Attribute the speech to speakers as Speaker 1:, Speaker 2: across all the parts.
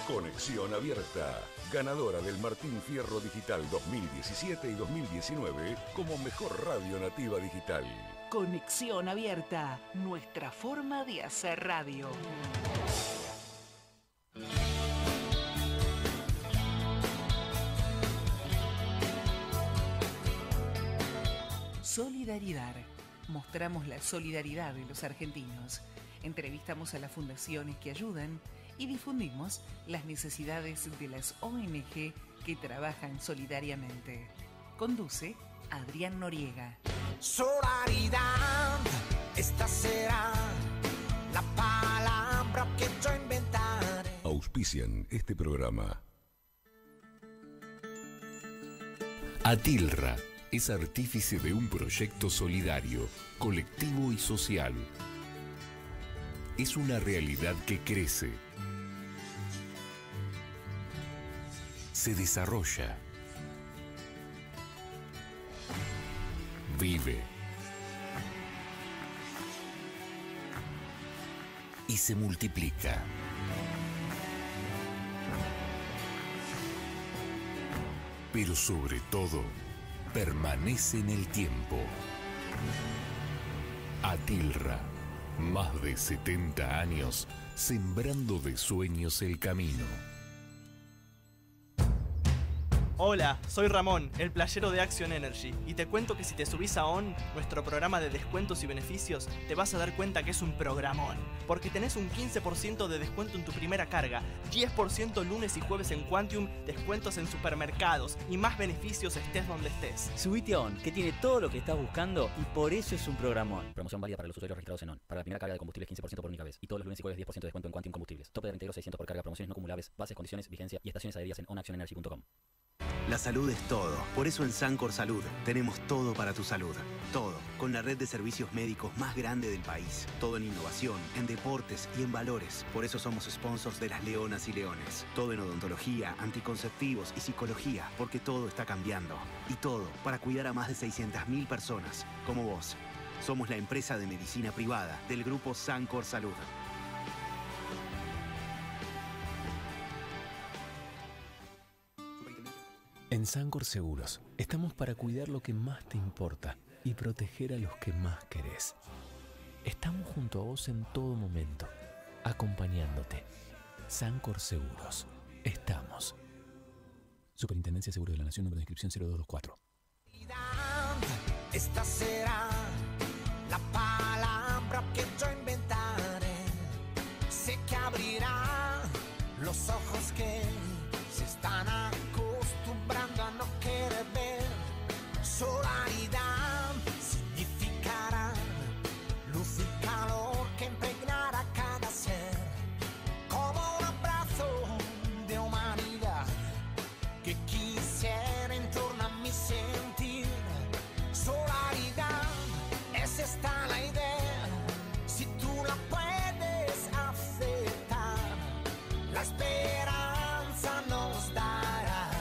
Speaker 1: Conexión Abierta, ganadora del Martín Fierro Digital 2017 y 2019 como mejor radio nativa digital.
Speaker 2: Conexión Abierta, nuestra forma de hacer radio. Solidaridad. Mostramos la solidaridad de los argentinos. Entrevistamos a las fundaciones que ayudan y difundimos las necesidades de las ONG que trabajan solidariamente. Conduce Adrián Noriega.
Speaker 3: Solidaridad, esta será la palabra que yo inventaré.
Speaker 1: Auspician este programa.
Speaker 4: Atilra es artífice de un proyecto solidario, colectivo y social. Es una realidad que crece, se desarrolla, vive y se multiplica. Pero sobre todo, permanece en el tiempo. Atilra, más de 70 años sembrando de sueños el camino.
Speaker 5: Hola, soy Ramón, el playero de Action Energy, y te cuento que si te subís a ON, nuestro programa de descuentos y beneficios, te vas a dar cuenta que es un programón, porque tenés un 15% de descuento en tu primera carga, 10% lunes y jueves en Quantium, descuentos en supermercados y más beneficios estés donde estés.
Speaker 6: Subite a ON, que tiene todo lo que estás buscando y por eso es un programón. Promoción válida para los usuarios registrados en ON. Para la primera carga de combustibles 15% por única vez, y todos los lunes y jueves 10% de descuento en Quantium Combustibles. Tope de reintegro 600 por carga, promociones no acumulables, bases, condiciones, vigencia y estaciones adheridas en onactionenergy.com.
Speaker 7: La salud es todo. Por eso en Sancor Salud tenemos todo para tu salud. Todo. Con la red de servicios médicos más grande del país. Todo en innovación, en deportes y en valores. Por eso somos sponsors de las Leonas y Leones. Todo en odontología, anticonceptivos y psicología. Porque todo está cambiando. Y todo para cuidar a más de 600.000 personas. Como vos. Somos la empresa de medicina privada del grupo Sancor Salud.
Speaker 8: En Sancor Seguros estamos para cuidar lo que más te importa y proteger a los que más querés. Estamos junto a vos en todo momento, acompañándote. Sancor Seguros. Estamos. Superintendencia de Seguros de la Nación, número de inscripción 0224.
Speaker 3: Esta será la palabra que yo inventaré. Sé que abrirá los ojos que se están acostumbrando a no querer ver. Solidaridad significará luz y calor que impregnará cada ser, como un abrazo de humanidad que quisiera en torno a mi sentir. Solidaridad, es esta la idea, si tú la puedes aceptar, la esperanza nos dará.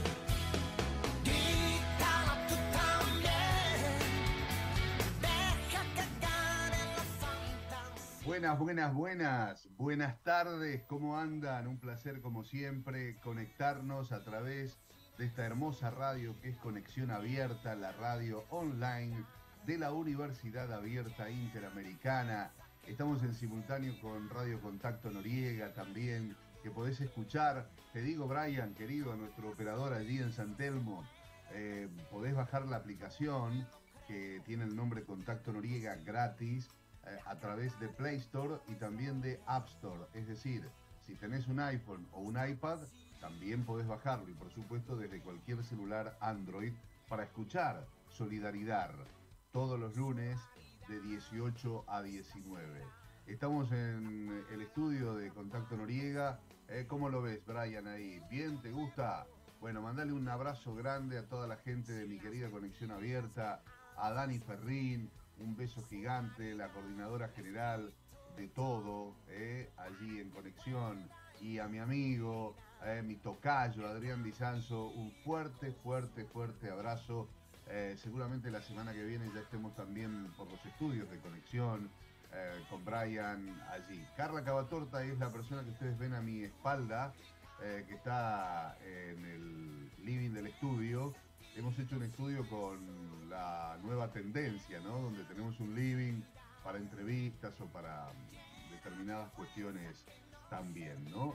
Speaker 3: Grítala tú también, deja que gane la fantasía.
Speaker 9: Buenas tardes, ¿cómo andan? Un placer como siempre conectarnos a través de esta hermosa radio que es Conexión Abierta, la radio online de la Universidad Abierta Interamericana. Estamos en simultáneo con Radio Contacto Noriega también, que podés escuchar. Te digo, Brian, querido, nuestro operador allí en San Telmo, podés bajar la aplicación que tiene el nombre Contacto Noriega gratis a través de Play Store y también de App Store. Es decir, si tenés un iPhone o un iPad, también podés bajarlo, y por supuesto desde cualquier celular Android, para escuchar Solidaridad todos los lunes de 18 a 19. Estamos en el estudio de Contacto Noriega. ¿Cómo lo ves, Brian, ahí? ¿Bien? ¿Te gusta? Bueno, mandale un abrazo grande a toda la gente de mi querida Conexión Abierta, a Dani Ferrín, un beso gigante, la coordinadora general de todo, allí en Conexión, y a mi amigo, mi tocayo, Adrián Di Sanzo, un fuerte abrazo. Seguramente la semana que viene ya estemos también por los estudios de Conexión, con Brian allí. Carla Cavatorta es la persona que ustedes ven a mi espalda, que está en el living del estudio. Hemos hecho un estudio con la nueva tendencia, ¿no? Donde tenemos un living para entrevistas o para determinadas cuestiones también, ¿no?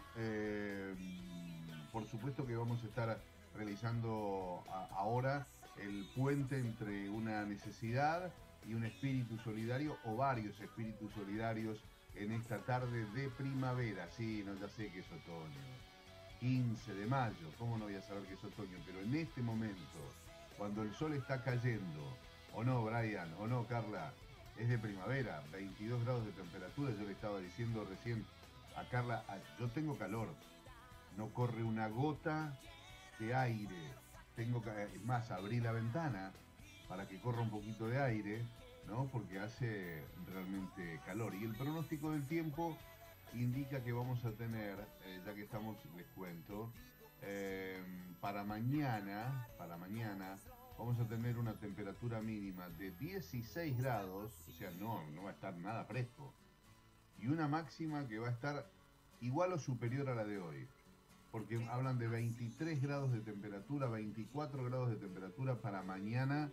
Speaker 9: Por supuesto que vamos a estar realizando ahora el puente entre una necesidad y un espíritu solidario, o varios espíritus solidarios en esta tarde de primavera. Sí, no, ya sé que es otoño, 15 de mayo, ¿cómo no voy a saber que es otoño? Pero en este momento, cuando el sol está cayendo, o no, Brian, o no, Carla, es de primavera, 22 grados de temperatura. Yo le estaba diciendo recién a Carla, yo tengo calor, no corre una gota de aire. Es más, abrí la ventana para que corra un poquito de aire, ¿no? Porque hace realmente calor. Y el pronóstico del tiempo indica que vamos a tener, ya que estamos, les cuento, para mañana vamos a tener una temperatura mínima de 16 grados, o sea, no va a estar nada fresco, y una máxima que va a estar igual o superior a la de hoy, porque hablan de 23 grados de temperatura, 24 grados de temperatura para mañana,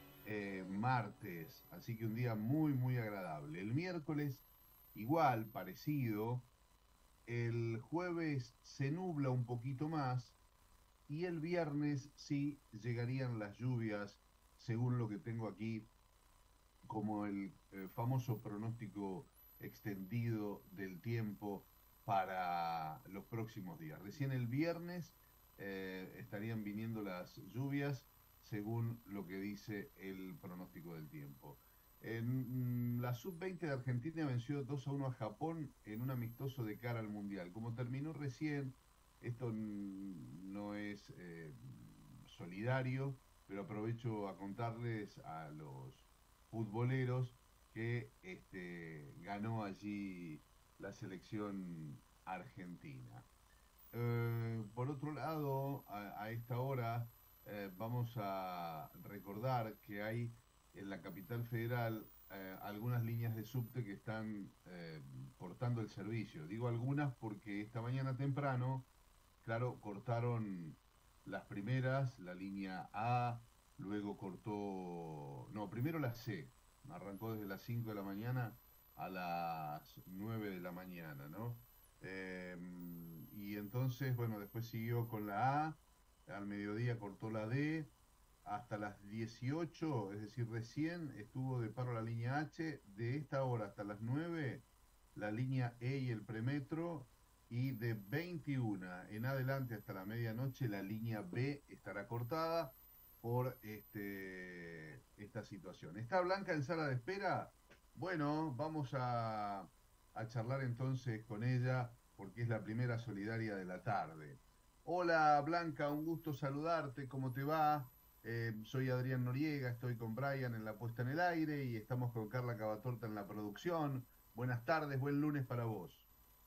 Speaker 9: martes, así que un día muy, muy agradable. El miércoles igual, parecido. El jueves se nubla un poquito más y el viernes sí llegarían las lluvias, según lo que tengo aquí como el famoso pronóstico extendido del tiempo para los próximos días. Recién el viernes estarían viniendo las lluvias, según lo que dice el pronóstico del tiempo. En la sub-20 de Argentina venció 2-1 a Japón en un amistoso de cara al Mundial. Como terminó recién, esto no es solidario, pero aprovecho a contarles a los futboleros que ganó allí la selección argentina. Por otro lado, a esta hora vamos a recordar que hay en la capital federal algunas líneas de subte que están cortando el servicio. Digo algunas porque esta mañana temprano, claro, cortaron las primeras, la línea A, luego primero la C, arrancó desde las 5 de la mañana a las 9 de la mañana, ¿no? Y entonces, bueno, después siguió con la A, al mediodía cortó la D, hasta las 18, es decir, recién estuvo de paro la línea H, de esta hora hasta las 9, la línea E y el premetro, y de 21 en adelante hasta la medianoche la línea B estará cortada por esta situación. ¿Está Blanca en sala de espera? Bueno, vamos a charlar entonces con ella, porque es la primera solidaria de la tarde. Hola Blanca, un gusto saludarte, ¿cómo te va? Soy Adrián Noriega, estoy con Brian en la puesta en el aire y estamos con Carla Cavatorta en la producción. Buenas tardes, buen lunes para vos.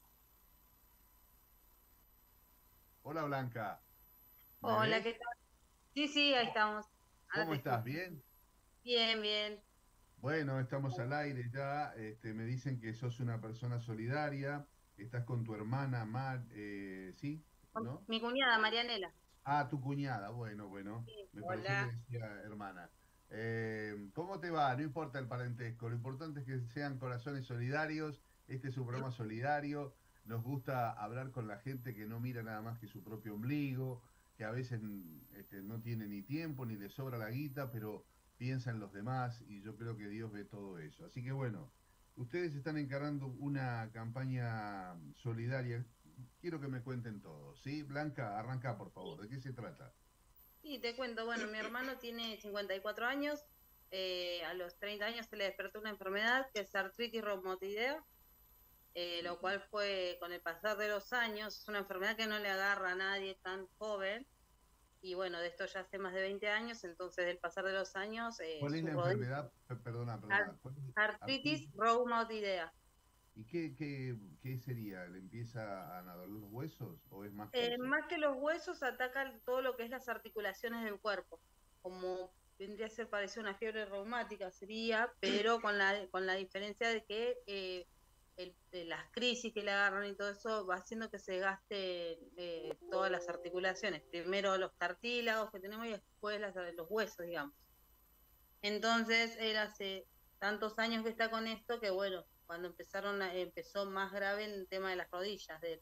Speaker 9: Hola Blanca.
Speaker 10: Hola, ¿qué tal? Sí, ahí estamos. Ahora
Speaker 9: ¿Cómo estás? ¿Bien?
Speaker 10: Bien, bien.
Speaker 9: Bueno, estamos al aire ya. Me dicen que sos una persona solidaria. Estás con tu hermana ¿sí? ¿No?
Speaker 10: Mi cuñada Marianela.
Speaker 9: Ah, tu cuñada, bueno.
Speaker 10: Sí,
Speaker 9: Me pareció
Speaker 10: hola.
Speaker 9: que decía hermana. ¿Cómo te va? No importa el parentesco, lo importante es que sean corazones solidarios. Este es un programa solidario. Nos gusta hablar con la gente que no mira nada más que su propio ombligo, que a veces no tiene ni tiempo ni le sobra la guita, pero piensa en los demás, y yo creo que Dios ve todo eso. Así que bueno, ustedes están encarando una campaña solidaria. Quiero que me cuenten todo, ¿sí? Blanca, arranca por favor, ¿de qué se trata?
Speaker 10: Sí, te cuento, bueno, mi hermano tiene 54 años, a los 30 años se le despertó una enfermedad que es artritis reumatoidea, lo cual fue con el pasar de los años, es una enfermedad que no le agarra a nadie tan joven, y bueno, de esto ya hace más de 20 años, entonces del pasar de los años...
Speaker 9: ¿Cuál es la enfermedad? Perdona.
Speaker 10: Artritis reumatoidea.
Speaker 9: ¿Y qué sería? ¿Le empieza a doler los huesos o es más que eso?
Speaker 10: Más que los huesos, atacan todo lo que es las articulaciones del cuerpo, como vendría a ser parecido a una fiebre reumática sería, pero con la diferencia de que las crisis que le agarran y todo eso va haciendo que se gaste todas las articulaciones. Primero los cartílagos que tenemos y después los huesos, digamos. Entonces, él hace tantos años que está con esto que, bueno, cuando empezó más grave el tema de las rodillas de él.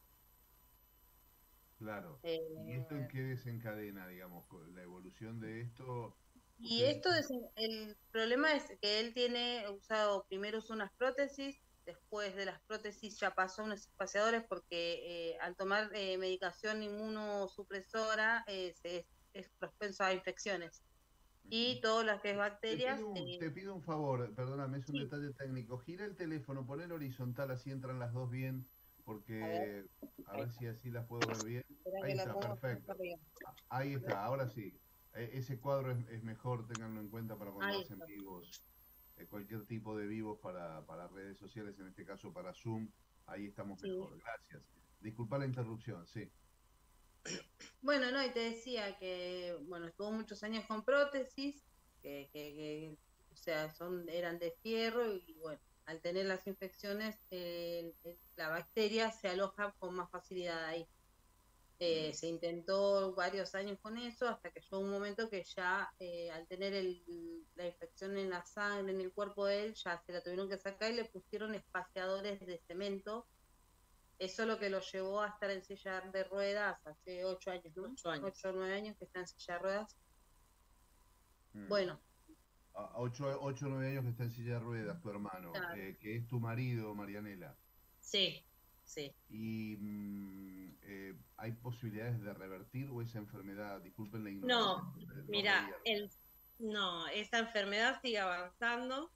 Speaker 9: Claro. ¿Y esto en qué desencadena, digamos, con la evolución de esto?
Speaker 10: Y esto el problema es que él primero usó unas prótesis, después de las prótesis ya pasó a unos espaciadores porque al tomar medicación inmunosupresora es propenso a infecciones. Y todo lo que es bacterias.
Speaker 9: Te pido un favor, perdóname, es un detalle técnico. Gira el teléfono, ponelo horizontal, así entran las dos bien, porque a ver si así las puedo ver bien. Ahí está, perfecto. Ahí está, ahora sí. Ese cuadro es mejor, ténganlo en cuenta para cuando hacen vivos, cualquier tipo de vivos para redes sociales, en este caso para Zoom, ahí estamos mejor. Gracias. Disculpa la interrupción, sí.
Speaker 10: Bueno, no, y te decía que, bueno, estuvo muchos años con prótesis, o sea, eran de fierro y, bueno, al tener las infecciones, la bacteria se aloja con más facilidad ahí. Se intentó varios años con eso hasta que llegó un momento que ya al tener la infección en la sangre, en el cuerpo de él, ya se la tuvieron que sacar y le pusieron espaciadores de cemento. Eso es lo que lo llevó a estar en silla de ruedas hace 8 años, ¿no? 8 o 9 años que está en silla de ruedas. Bueno.
Speaker 9: 8 o 9 años que está en silla de ruedas tu hermano, claro. Que es tu marido, Marianela.
Speaker 11: Sí, sí.
Speaker 9: ¿Y hay posibilidades de revertir o esa enfermedad, disculpen la ignorancia?
Speaker 11: No, mira, esta enfermedad sigue avanzando.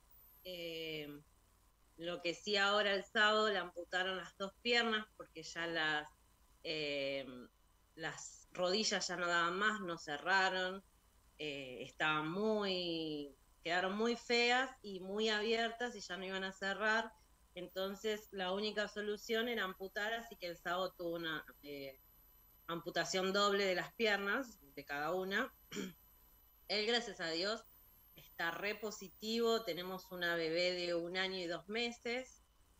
Speaker 11: Lo que sí, ahora el sábado le amputaron las 2 piernas porque ya las rodillas ya no daban más, no cerraron, quedaron muy feas y muy abiertas y ya no iban a cerrar. Entonces la única solución era amputar, así que el sábado tuvo una amputación doble de las piernas, de cada una. Él, gracias a Dios, está re positivo, tenemos una bebé de 1 año y 2 meses,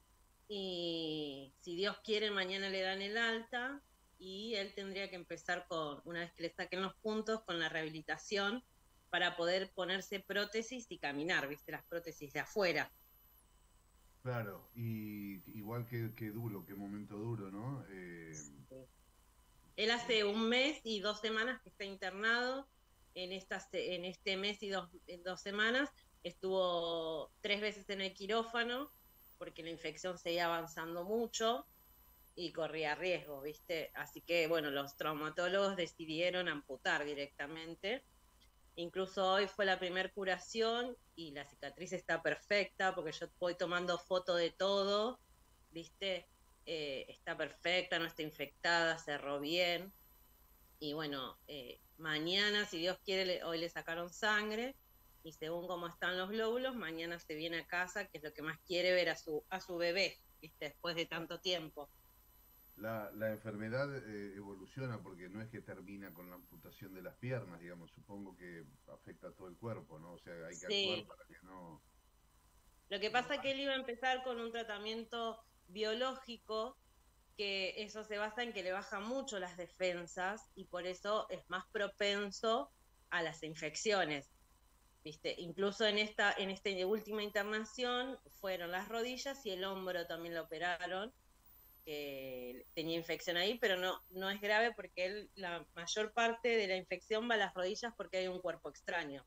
Speaker 11: y si Dios quiere mañana le dan el alta, y él tendría que empezar una vez que le saquen los puntos, con la rehabilitación para poder ponerse prótesis y caminar, ¿viste? Las prótesis de afuera.
Speaker 9: Claro, y igual que duro, qué momento duro, ¿no?
Speaker 11: Sí. Él hace 1 mes y 2 semanas que está internado. En este mes y 2 semanas estuvo 3 veces en el quirófano porque la infección seguía avanzando mucho y corría riesgo, ¿viste? Así que, bueno, los traumatólogos decidieron amputar directamente. Incluso hoy fue la primera curación y la cicatriz está perfecta porque yo voy tomando foto de todo, ¿viste? Está perfecta, no está infectada, cerró bien. Y bueno, mañana, si Dios quiere, hoy le sacaron sangre y según cómo están los glóbulos, mañana se viene a casa, que es lo que más quiere, ver a su bebé, ¿viste? Después de tanto tiempo.
Speaker 9: La enfermedad evoluciona porque no es que termina con la amputación de las piernas, digamos, supongo que afecta a todo el cuerpo, ¿no? O sea, hay que actuar para que no...
Speaker 11: Lo que pasa es que él iba a empezar con un tratamiento biológico, que eso se basa en que le baja mucho las defensas y por eso es más propenso a las infecciones, ¿viste? Incluso en esta última internación fueron las rodillas y el hombro también lo operaron, que tenía infección ahí, pero no es grave porque la mayor parte de la infección va a las rodillas porque hay un cuerpo extraño.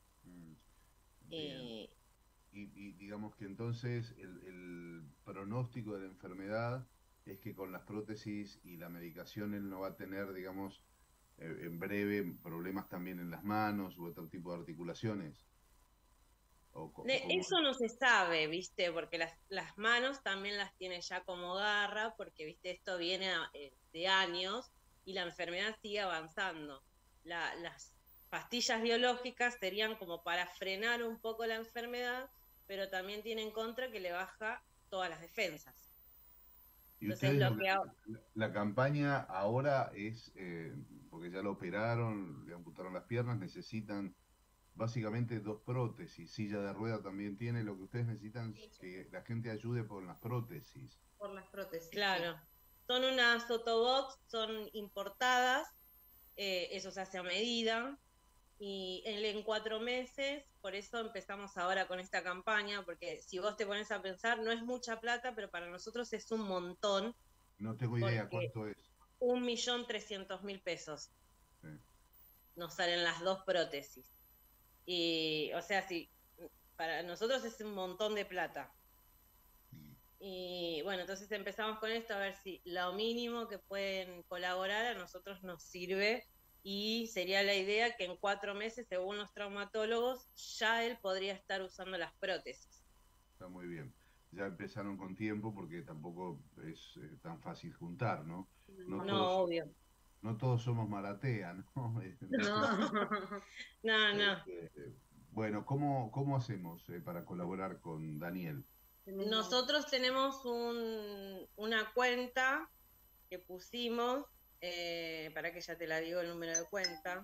Speaker 9: Y digamos que entonces el pronóstico de la enfermedad es que con las prótesis y la medicación él no va a tener, digamos, en breve problemas también en las manos u otro tipo de articulaciones.
Speaker 11: Eso no se sabe, ¿viste? Porque las manos también las tiene ya como garra, porque, ¿viste? Esto viene de años y la enfermedad sigue avanzando. Las pastillas biológicas serían como para frenar un poco la enfermedad, pero también tiene en contra que le baja todas las defensas.
Speaker 9: Y entonces, la campaña ahora es, porque ya lo operaron, le amputaron las piernas, necesitan básicamente 2 prótesis, silla de rueda también tiene. Lo que ustedes necesitan es que la gente ayude por las prótesis.
Speaker 10: Por las prótesis.
Speaker 11: Claro. Son unas Otobox, son importadas, eso se hace a medida. Y en 4 meses, por eso empezamos ahora con esta campaña, porque si vos te pones a pensar, no es mucha plata, pero para nosotros es un montón.
Speaker 9: No tengo idea cuánto es.
Speaker 11: 1.300.000 pesos.
Speaker 9: Sí.
Speaker 11: Nos salen las 2 prótesis. Y, o sea, sí, para nosotros es un montón de plata. Y bueno, entonces empezamos con esto a ver si lo mínimo que pueden colaborar a nosotros nos sirve. Y sería la idea que en 4 meses, según los traumatólogos, ya él podría estar usando las prótesis.
Speaker 9: Está muy bien. Ya empezaron con tiempo porque tampoco es tan fácil juntar, ¿no?
Speaker 11: No, obvio.
Speaker 9: No todos somos Maratea, ¿no?
Speaker 11: No.
Speaker 9: Bueno, ¿cómo hacemos para colaborar con Daniel?
Speaker 11: Nosotros tenemos una cuenta que pusimos, para que ya te la digo el número de cuenta.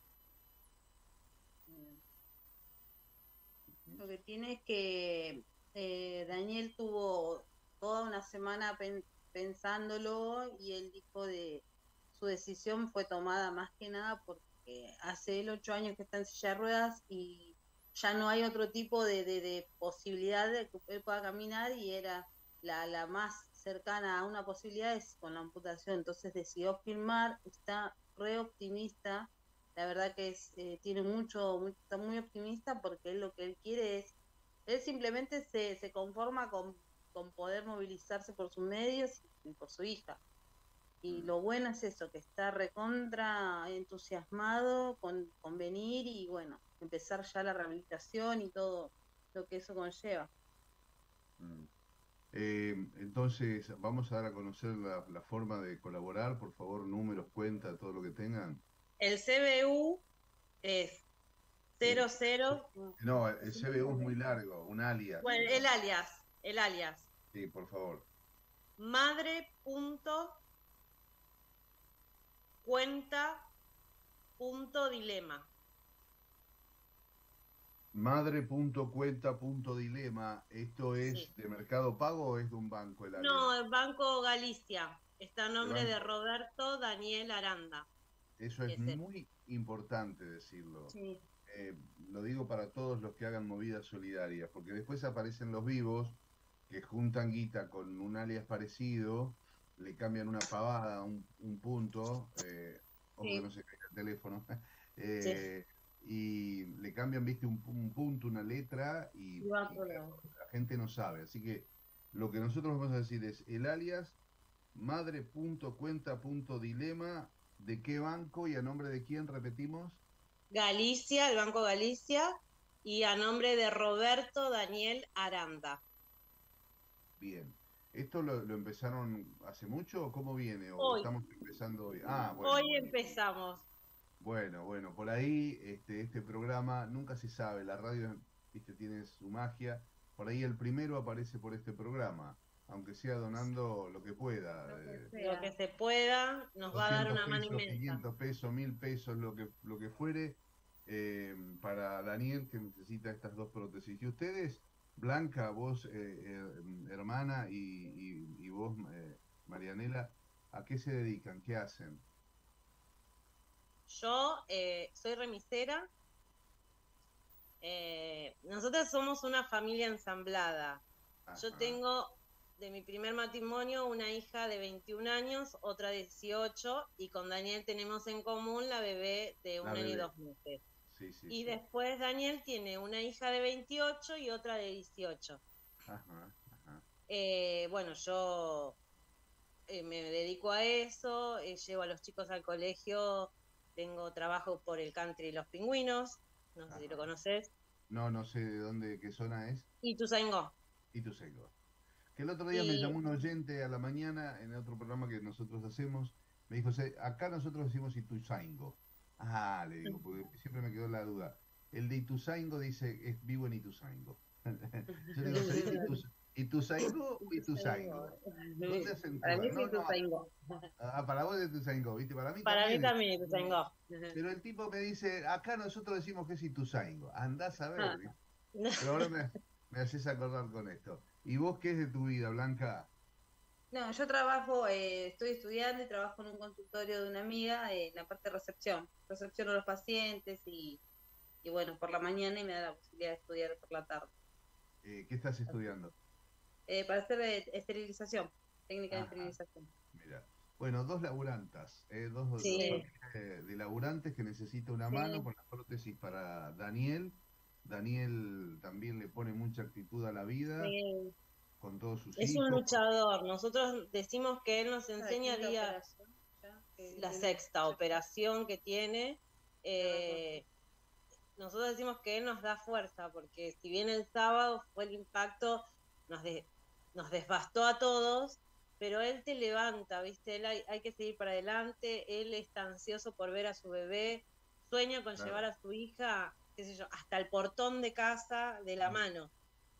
Speaker 10: Lo que tiene es que Daniel tuvo toda una semana pensándolo y él dijo de su decisión fue tomada más que nada porque hace 8 años que está en silla de ruedas y ya no hay otro tipo de posibilidad de que él pueda caminar y era la más cercana a una posibilidad es con la amputación. Entonces decidió firmar, está re optimista, la verdad que tiene está muy optimista porque lo que él quiere es, él simplemente se conforma con poder movilizarse por sus medios y por su hija. Y lo bueno es eso, que está recontra entusiasmado con venir y bueno, empezar ya la rehabilitación y todo lo que eso conlleva.
Speaker 9: Entonces, vamos a dar a conocer la forma de colaborar, por favor, números, cuenta, todo lo que tengan.
Speaker 11: El CBU es 00...
Speaker 9: No, el CBU es muy largo, un alias.
Speaker 11: Bueno, el alias.
Speaker 9: Sí, por favor.
Speaker 11: Madre.cuenta.dilema.
Speaker 9: Madre.cuenta.dilema. ¿Esto es de Mercado Pago o es de un banco?
Speaker 11: No, el Banco Galicia. Está a nombre de Roberto Daniel Aranda.
Speaker 9: Eso es muy importante decirlo.
Speaker 11: Sí.
Speaker 9: Lo digo para todos los que hagan movidas solidarias, porque después aparecen los vivos que juntan guita con un alias parecido, le cambian una pavada, un punto, ojo que no se caiga el teléfono, y le cambian, viste, un punto, una letra, y la gente no sabe. Así que lo que nosotros vamos a decir es el alias madre.cuenta.dilema. ¿De qué banco y a nombre de quién repetimos?
Speaker 11: Galicia, el Banco Galicia, y a nombre de Roberto Daniel Aranda.
Speaker 9: Bien. ¿Esto lo empezaron hace mucho o cómo viene? ¿O
Speaker 11: hoy.
Speaker 9: Estamos empezando hoy? Ah, bueno.
Speaker 11: Hoy empezamos.
Speaker 9: Bueno, por ahí este programa nunca se sabe, la radio, viste, tiene su magia. Por ahí el primero aparece por este programa, aunque sea donando lo que pueda.
Speaker 11: Lo que se pueda, nos va a dar una mano inmensa.
Speaker 9: 500 pesos, 1000 pesos, lo que fuere, para Daniel, que necesita estas 2 prótesis. Y ustedes, Blanca, vos, hermana, y vos, Marianela, ¿a qué se dedican? ¿Qué hacen?
Speaker 11: Yo soy remisera. Nosotros somos una familia ensamblada. Ajá. Yo tengo de mi primer matrimonio una hija de 21 años, otra de 18, y con Daniel tenemos en común la bebé de 1 año y 2 meses. Y después Daniel tiene una hija de 28 y otra de 18. Bueno, yo me dedico a eso, llevo a los chicos al colegio, tengo trabajo por el country Los Pingüinos, no sé si lo conoces.
Speaker 9: No sé de dónde, qué zona es.
Speaker 11: Ituzaingó.
Speaker 9: Que el otro día me llamó un oyente a la mañana en otro programa que nosotros hacemos, me dijo, acá nosotros decimos Ituzaingó. Ah, le digo, porque siempre me quedó la duda. El de Ituzaingó dice, vivo en Ituzaingó. Yo digo, ¿Ituzaingó o Ituzaingó? ¿Dónde hacen
Speaker 11: Para mí
Speaker 9: lugar?
Speaker 11: sí
Speaker 9: No, no.
Speaker 11: Ituzaingó.
Speaker 9: Para vos es Ituzaingó, ¿viste? Para mí
Speaker 11: Para mí
Speaker 9: también.
Speaker 11: también Ituzaingó.
Speaker 9: Pero el tipo me dice, acá nosotros decimos que es Ituzaingó. Andás a ver,
Speaker 11: Ah.
Speaker 9: ¿viste? Pero ahora me haces acordar con esto. ¿Y vos qué es de tu vida, Blanca?
Speaker 10: No, yo trabajo, estoy estudiando y trabajo en un consultorio de una amiga en la parte de recepción. Recepciono a los pacientes y bueno, por la mañana y me da la posibilidad de estudiar por la tarde.
Speaker 9: ¿Qué estás estudiando?
Speaker 10: Para hacer esterilización, técnica de
Speaker 9: Ajá.
Speaker 10: esterilización.
Speaker 9: Mira. Bueno, dos laburantas, dos
Speaker 10: Sí.
Speaker 9: de laburantes que necesita una mano con la prótesis para Daniel. Daniel también le pone mucha actitud a la vida.
Speaker 11: Sí.
Speaker 9: Con todos sus
Speaker 11: Es
Speaker 9: hijos.
Speaker 11: un luchador. Nosotros decimos que él nos enseña día la sexta operación que tiene. Nosotros decimos que él nos da fuerza, porque si bien el sábado fue el impacto, nos devastó a todos, pero él te levanta, ¿viste? Él hay que seguir para adelante, él está ansioso por ver a su bebé, sueña con llevar a su hija, qué sé yo, hasta el portón de casa de la mano.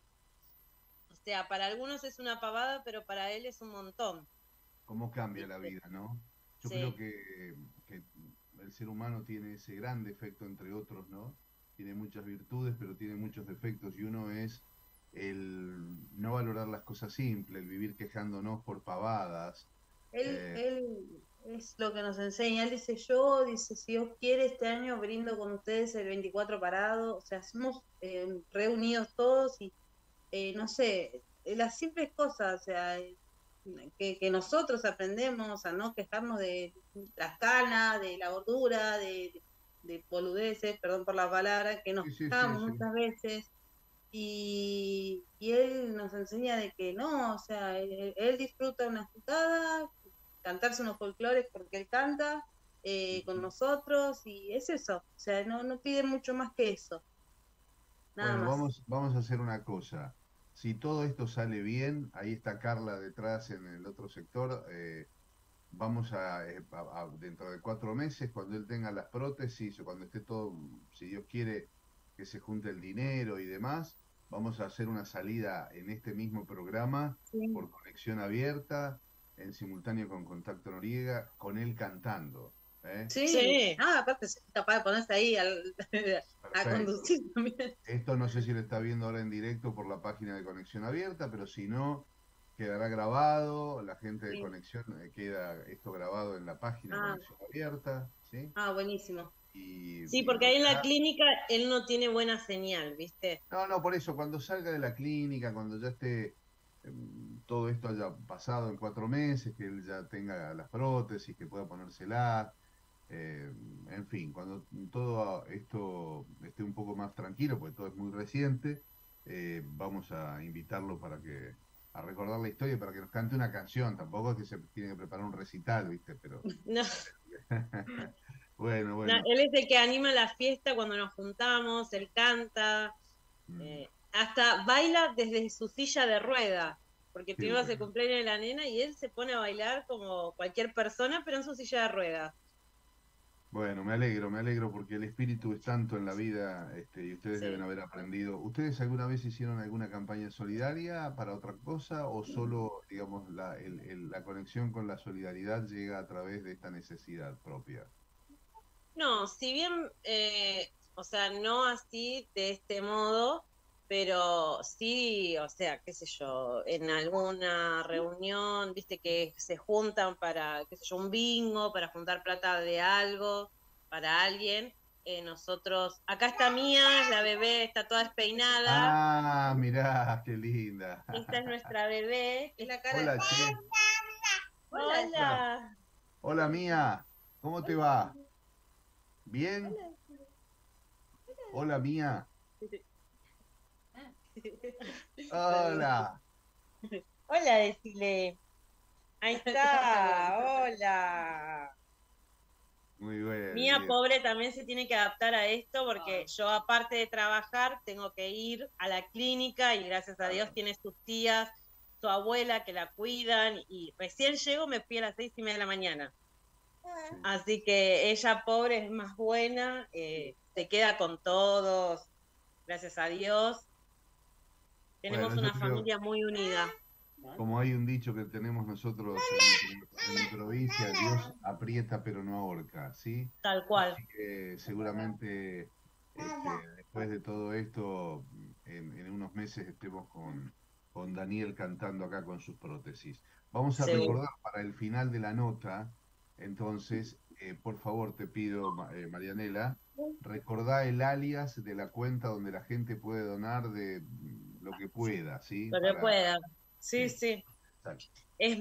Speaker 11: O sea, para algunos es una pavada, pero para él es un montón.
Speaker 9: Cómo cambia la vida, ¿no? Yo creo que el ser humano tiene ese gran defecto, entre otros, ¿no? Tiene muchas virtudes, pero tiene muchos defectos, y uno es el no valorar las cosas simples, el vivir quejándonos por pavadas.
Speaker 10: Él es lo que nos enseña. Él dice, yo, dice, si Dios quiere, este año brindo con ustedes el 24 parado. O sea, somos reunidos todos y, no sé, las simples cosas, o sea, que nosotros aprendemos a no quejarnos de las canas, de la gordura, de boludeces, perdón por la palabra, que nos quejamos muchas veces. Y él nos enseña de que no, o sea, él disfruta una juntada, cantarse unos folclores porque él canta con nosotros, y es eso, o sea, no pide mucho más que eso. Nada
Speaker 9: Bueno,
Speaker 10: más.
Speaker 9: vamos a hacer una cosa. Si todo esto sale bien, ahí está Carla detrás en el otro sector. Vamos a dentro de 4 meses, cuando él tenga las prótesis o cuando esté todo, si Dios quiere, que se junte el dinero y demás, vamos a hacer una salida en este mismo programa por conexión abierta, en simultáneo con Contacto Noriega, con él cantando.
Speaker 10: Sí. Aparte es capaz de ponerse ahí a conducir también.
Speaker 9: Esto no sé si lo está viendo ahora en directo por la página de Conexión Abierta, pero si no, quedará grabado, la gente de Conexión queda esto grabado en la página de Conexión Abierta, ¿sí?
Speaker 10: Buenísimo.
Speaker 11: Sí, porque ahí en la clínica él no tiene buena señal, ¿viste?
Speaker 9: No, por eso, cuando salga de la clínica, cuando ya esté, todo esto haya pasado en 4 meses, que él ya tenga las prótesis, que pueda ponérselas, en fin, cuando todo esto esté un poco más tranquilo, porque todo es muy reciente, vamos a invitarlo a recordar la historia, para que nos cante una canción. Tampoco es que se tiene que preparar un recital, ¿viste? Pero
Speaker 11: no.
Speaker 9: Bueno.
Speaker 11: No, él es el que anima la fiesta cuando nos juntamos, él canta, hasta baila desde su silla de rueda, porque tuvimos el cumpleaños de la nena y él se pone a bailar como cualquier persona, pero en su silla de ruedas.
Speaker 9: Bueno, me alegro porque el espíritu es tanto en la vida, y ustedes deben haber aprendido. ¿Ustedes alguna vez hicieron alguna campaña solidaria para otra cosa, o solo, digamos, la conexión con la solidaridad llega a través de esta necesidad propia?
Speaker 11: No, si bien, o sea, no así de este modo, pero sí, o sea, qué sé yo, en alguna reunión, viste que se juntan para, qué sé yo, un bingo, para juntar plata de algo, para alguien. Nosotros, acá está Mía, la bebé está toda despeinada.
Speaker 9: Mirá, qué linda.
Speaker 11: Esta es nuestra bebé.
Speaker 10: Es la cara
Speaker 9: Hola,
Speaker 10: de...
Speaker 9: che.
Speaker 11: Hola.
Speaker 9: Hola, Mía. ¿Cómo te va? ¿Bien? Hola, Mía. Hola.
Speaker 11: Hola, decile. Ahí está. Hola.
Speaker 9: Muy bueno.
Speaker 11: Mía, pobre, también se tiene que adaptar a esto porque yo, aparte de trabajar, tengo que ir a la clínica y gracias a Dios tiene sus tías, su abuela que la cuidan, y recién llego, me fui a las 6:30 de la mañana. Así que ella, pobre, es más buena, se queda con todos, gracias a Dios. Tenemos
Speaker 9: Bueno, yo
Speaker 11: una
Speaker 9: creo,
Speaker 11: familia muy unida.
Speaker 9: como hay un dicho que tenemos nosotros en mi provincia, Dios aprieta pero no ahorca, ¿sí?
Speaker 11: Tal cual.
Speaker 9: Así que seguramente después de todo esto, en unos meses estemos con Daniel cantando acá con sus prótesis. Vamos a
Speaker 11: Seguro.
Speaker 9: recordar para el final de la nota, entonces, por favor te pido, Marianela, recordá el alias de la cuenta donde la gente puede donar de lo que pueda, ¿sí?
Speaker 11: Lo que pueda. Sí, sí.
Speaker 9: Exacto.
Speaker 11: Es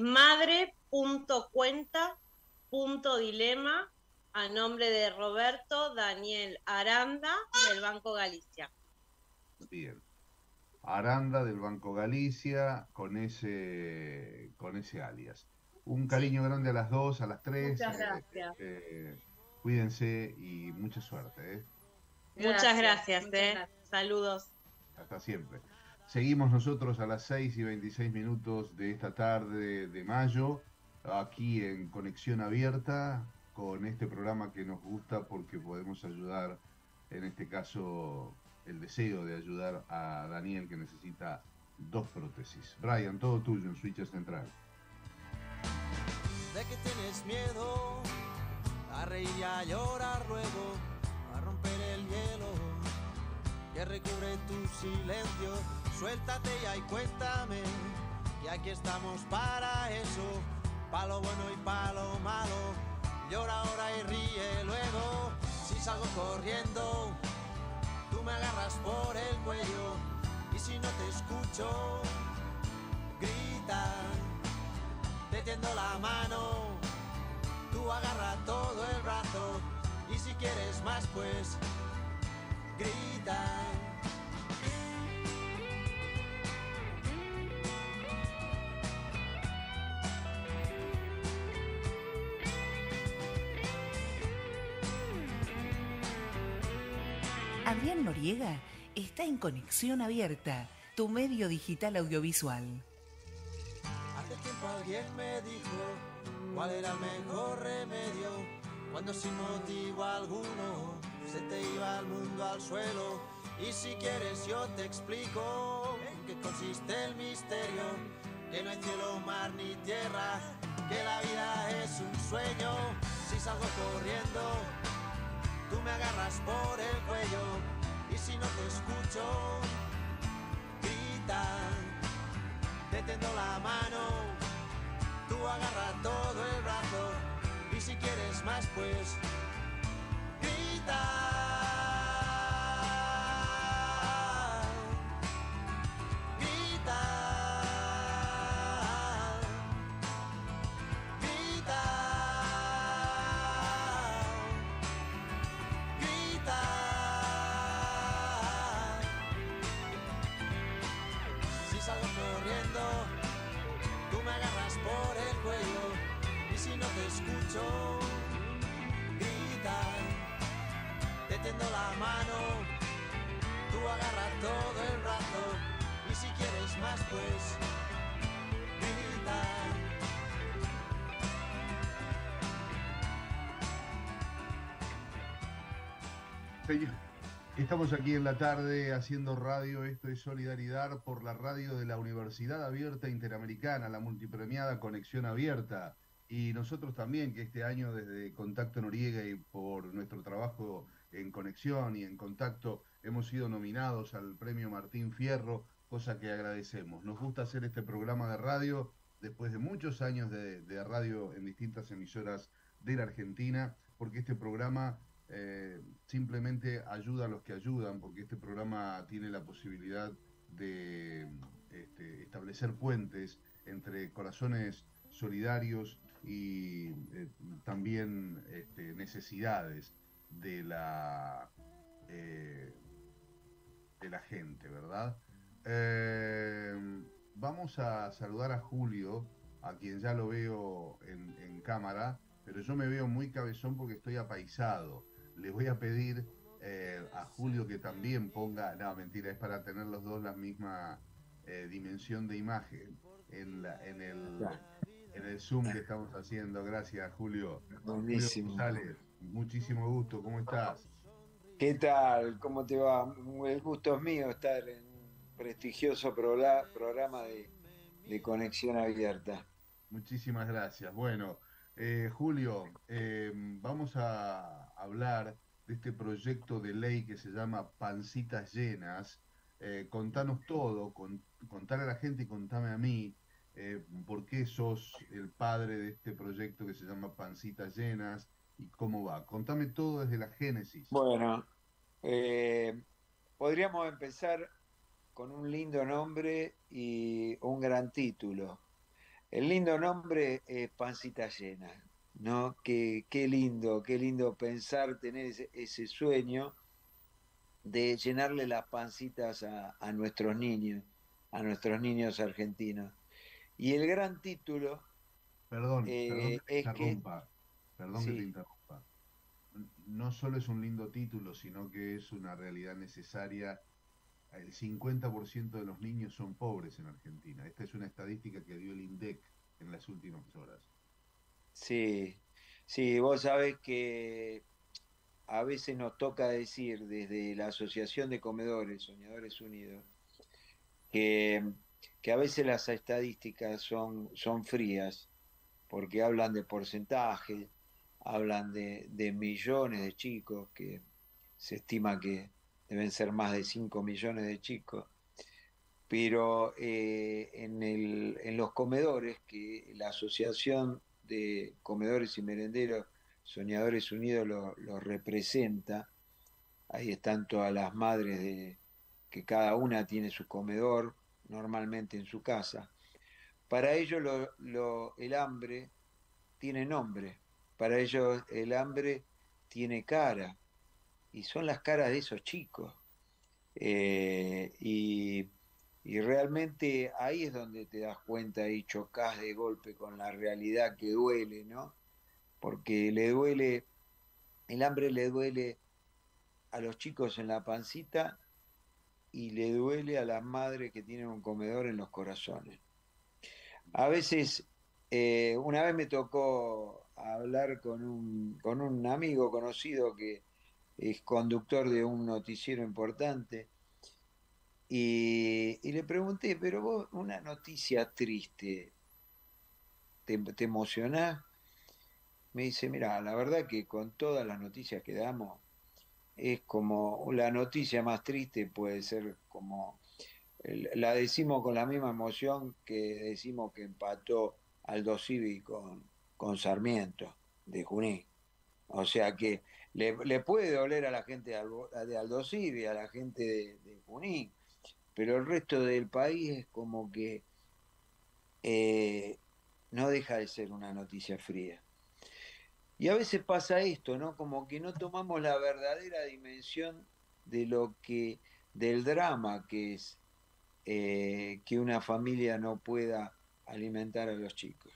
Speaker 11: madre.cuenta.dilema a nombre de Roberto Daniel Aranda del Banco Galicia.
Speaker 9: Bien. Aranda del Banco Galicia con ese alias. Un cariño grande a las 2, a las 3.
Speaker 11: Muchas gracias.
Speaker 9: Cuídense y mucha suerte.
Speaker 11: Muchas gracias. Saludos.
Speaker 9: Hasta siempre. Seguimos nosotros a las 6:26 de esta tarde de mayo, aquí en Conexión Abierta, con este programa que nos gusta porque podemos ayudar, en este caso, el deseo de ayudar a Daniel que necesita 2 prótesis. Brian, todo tuyo en Switcher Central.
Speaker 3: ¿De qué tienes miedo? A reír y a llorar luego, a romper el hielo que recubre tu silencio. Suéltate ya y cuéntame, que aquí estamos para eso, pa' lo bueno y pa' lo malo. Llora ahora y ríe luego. Si salgo corriendo, tú me agarras por el cuello, y si no te escucho, grita, te tiendo la mano, tú agarra todo el brazo, y si quieres más pues, grita.
Speaker 2: Adrián Noriega está en Conexión Abierta, tu medio digital audiovisual.
Speaker 3: Hace tiempo alguien me dijo cuál era el mejor remedio, cuando sin motivo alguno se te iba el mundo al suelo. Y si quieres yo te explico en qué consiste el misterio, que no hay cielo, mar ni tierra, que la vida es un sueño. Si salgo corriendo, tú me agarras por el cuello, y si no te escucho, grita, te tiendo la mano, tú agarra todo el brazo, y si quieres más pues, grita. Escucho, grita, te tiendo la mano, tú agarras todo el brazo, y si quieres más pues, grita.
Speaker 9: Señor, estamos aquí en la tarde haciendo radio. Esto es Solidaridad por la radio de la Universidad Abierta Interamericana, la multipremiada Conexión Abierta. Y nosotros también, que este año desde Contacto Noriega y por nuestro trabajo en Conexión y en Contacto, hemos sido nominados al Premio Martín Fierro, cosa que agradecemos. Nos gusta hacer este programa de radio después de muchos años de radio en distintas emisoras de la Argentina, porque este programa simplemente ayuda a los que ayudan, porque este programa tiene la posibilidad de establecer puentes entre corazones solidarios y también necesidades de la gente, ¿verdad? Vamos a saludar a Julio, a quien ya lo veo en cámara, pero yo me veo muy cabezón porque estoy apaisado. Le voy a pedir a Julio que también ponga, no, mentira, es para tener los dos la misma dimensión de imagen en el Zoom que estamos haciendo. Gracias, Julio.
Speaker 12: Buenísimo.
Speaker 9: Julio González, muchísimo gusto. ¿Cómo estás?
Speaker 12: ¿Qué tal? ¿Cómo te va? El gusto es mío estar prestigioso programa de Conexión Abierta.
Speaker 9: Muchísimas gracias. Bueno, Julio, vamos a hablar de este proyecto de ley que se llama Pancitas Llenas. Contanos todo, contale a la gente y contame a mí por qué sos el padre de este proyecto que se llama Pancitas Llenas y cómo va. Contame todo desde la génesis.
Speaker 12: Bueno, podríamos empezar con un lindo nombre y un gran título. El lindo nombre es Pancita Llena, ¿no? Qué lindo pensar, tener ese sueño de llenarle las pancitas a nuestros niños argentinos. Y el gran título
Speaker 9: Perdón que te
Speaker 12: es
Speaker 9: interrumpa. Perdón que
Speaker 12: sí.
Speaker 9: te interrumpa. No solo es un lindo título, sino que es una realidad necesaria. El 50% de los niños son pobres en Argentina. Esta es una estadística que dio el INDEC en las últimas horas.
Speaker 12: Sí, vos sabés que a veces nos toca decir desde la Asociación de Comedores, Soñadores Unidos, que a veces las estadísticas son frías, porque hablan de porcentajes, hablan de millones de chicos, que se estima que deben ser más de 5 millones de chicos, pero en los comedores, que la Asociación de Comedores y Merenderos Soñadores Unidos lo representa, ahí están todas las madres que cada una tiene su comedor, normalmente en su casa. Para ellos el hambre tiene nombre, para ellos el hambre tiene cara, y son las caras de esos chicos. Y realmente ahí es donde te das cuenta y chocas de golpe con la realidad, que duele, ¿no? Porque el hambre le duele a los chicos en la pancita y le duele a las madres que tienen un comedor en los corazones. A veces, una vez me tocó hablar con un amigo conocido que es conductor de un noticiero importante, y le pregunté, pero vos, una noticia triste, ¿te emocionás? Me dice, mira, la verdad que con todas las noticias que damos, es como la noticia más triste puede ser como, la decimos con la misma emoción que decimos que empató Aldo Civi con Sarmiento de Junín. O sea que le puede doler a la gente de Aldo Civi, a la gente de Junín, pero el resto del país es como que no deja de ser una noticia fría. Y a veces pasa esto, ¿no? Como que no tomamos la verdadera dimensión del drama que es que una familia no pueda alimentar a los chicos.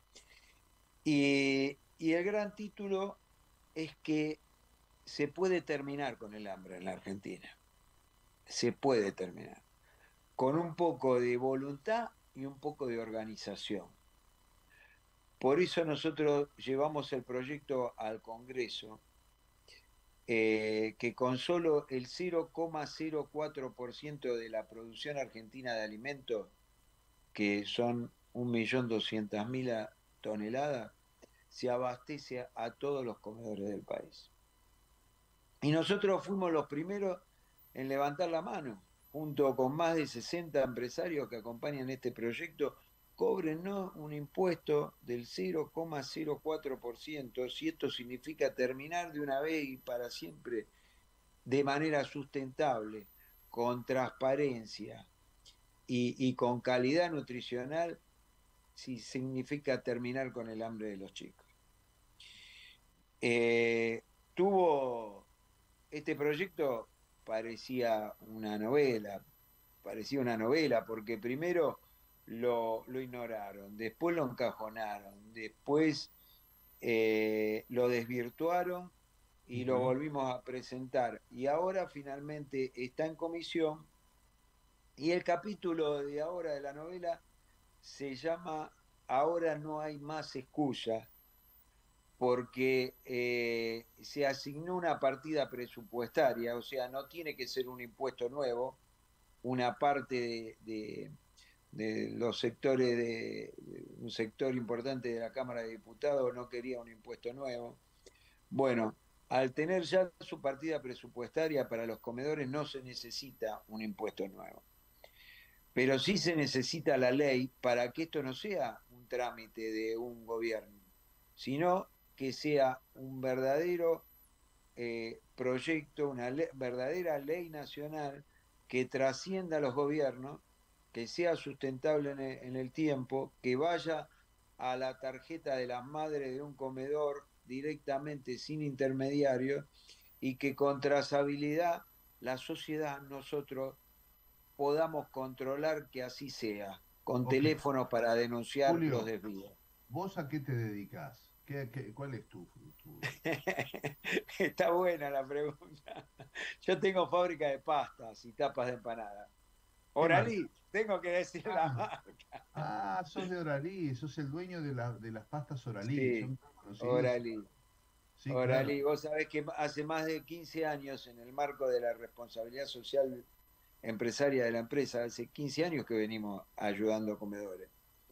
Speaker 12: Y el gran título es que se puede terminar con el hambre en la Argentina. Se puede terminar. Con un poco de voluntad y un poco de organización. Por eso nosotros llevamos el proyecto al Congreso, que con solo el 0,04% de la producción argentina de alimentos, que son 1.200.000 toneladas, se abastece a todos los comedores del país. Y nosotros fuimos los primeros en levantar la mano, junto con más de 60 empresarios que acompañan este proyecto. Cóbrennos un impuesto del 0,04%, si esto significa terminar de una vez y para siempre, de manera sustentable, con transparencia y con calidad nutricional, si significa terminar con el hambre de los chicos. Este proyecto parecía una novela, porque primero lo ignoraron, después lo encajonaron, después lo desvirtuaron y lo volvimos a presentar. Y ahora finalmente está en comisión, y el capítulo de ahora de la novela se llama Ahora no hay más excusa, porque se asignó una partida presupuestaria, o sea, no tiene que ser un impuesto nuevo, una parte de los sectores de un sector importante de la Cámara de Diputados no quería un impuesto nuevo. Bueno, al tener ya su partida presupuestaria para los comedores no se necesita un impuesto nuevo. Pero sí se necesita la ley para que esto no sea un trámite de un gobierno, sino que sea un verdadero proyecto, una verdadera ley nacional que trascienda a los gobiernos, que sea sustentable en el tiempo, que vaya a la tarjeta de las madres de un comedor directamente sin intermediarios y que con trazabilidad la sociedad, nosotros podamos controlar que así sea, con teléfonos para denunciar
Speaker 9: Julio,
Speaker 12: los desvíos.
Speaker 9: ¿vos a qué te dedicas? ¿Cuál es tu...
Speaker 12: Está buena la pregunta. Yo tengo fábrica de pastas y tapas de empanada. Oralí, tengo que decir la marca.
Speaker 9: Ah, sos de Oralí, sos el dueño de las pastas Oralí.
Speaker 12: Sí,
Speaker 9: Son conocidas.
Speaker 12: Oralí.
Speaker 9: Sí,
Speaker 12: Oralí,
Speaker 9: claro.
Speaker 12: vos sabés que hace más de 15 años, en el marco de la responsabilidad social empresaria de la empresa, hace 15 años que venimos ayudando a comedores,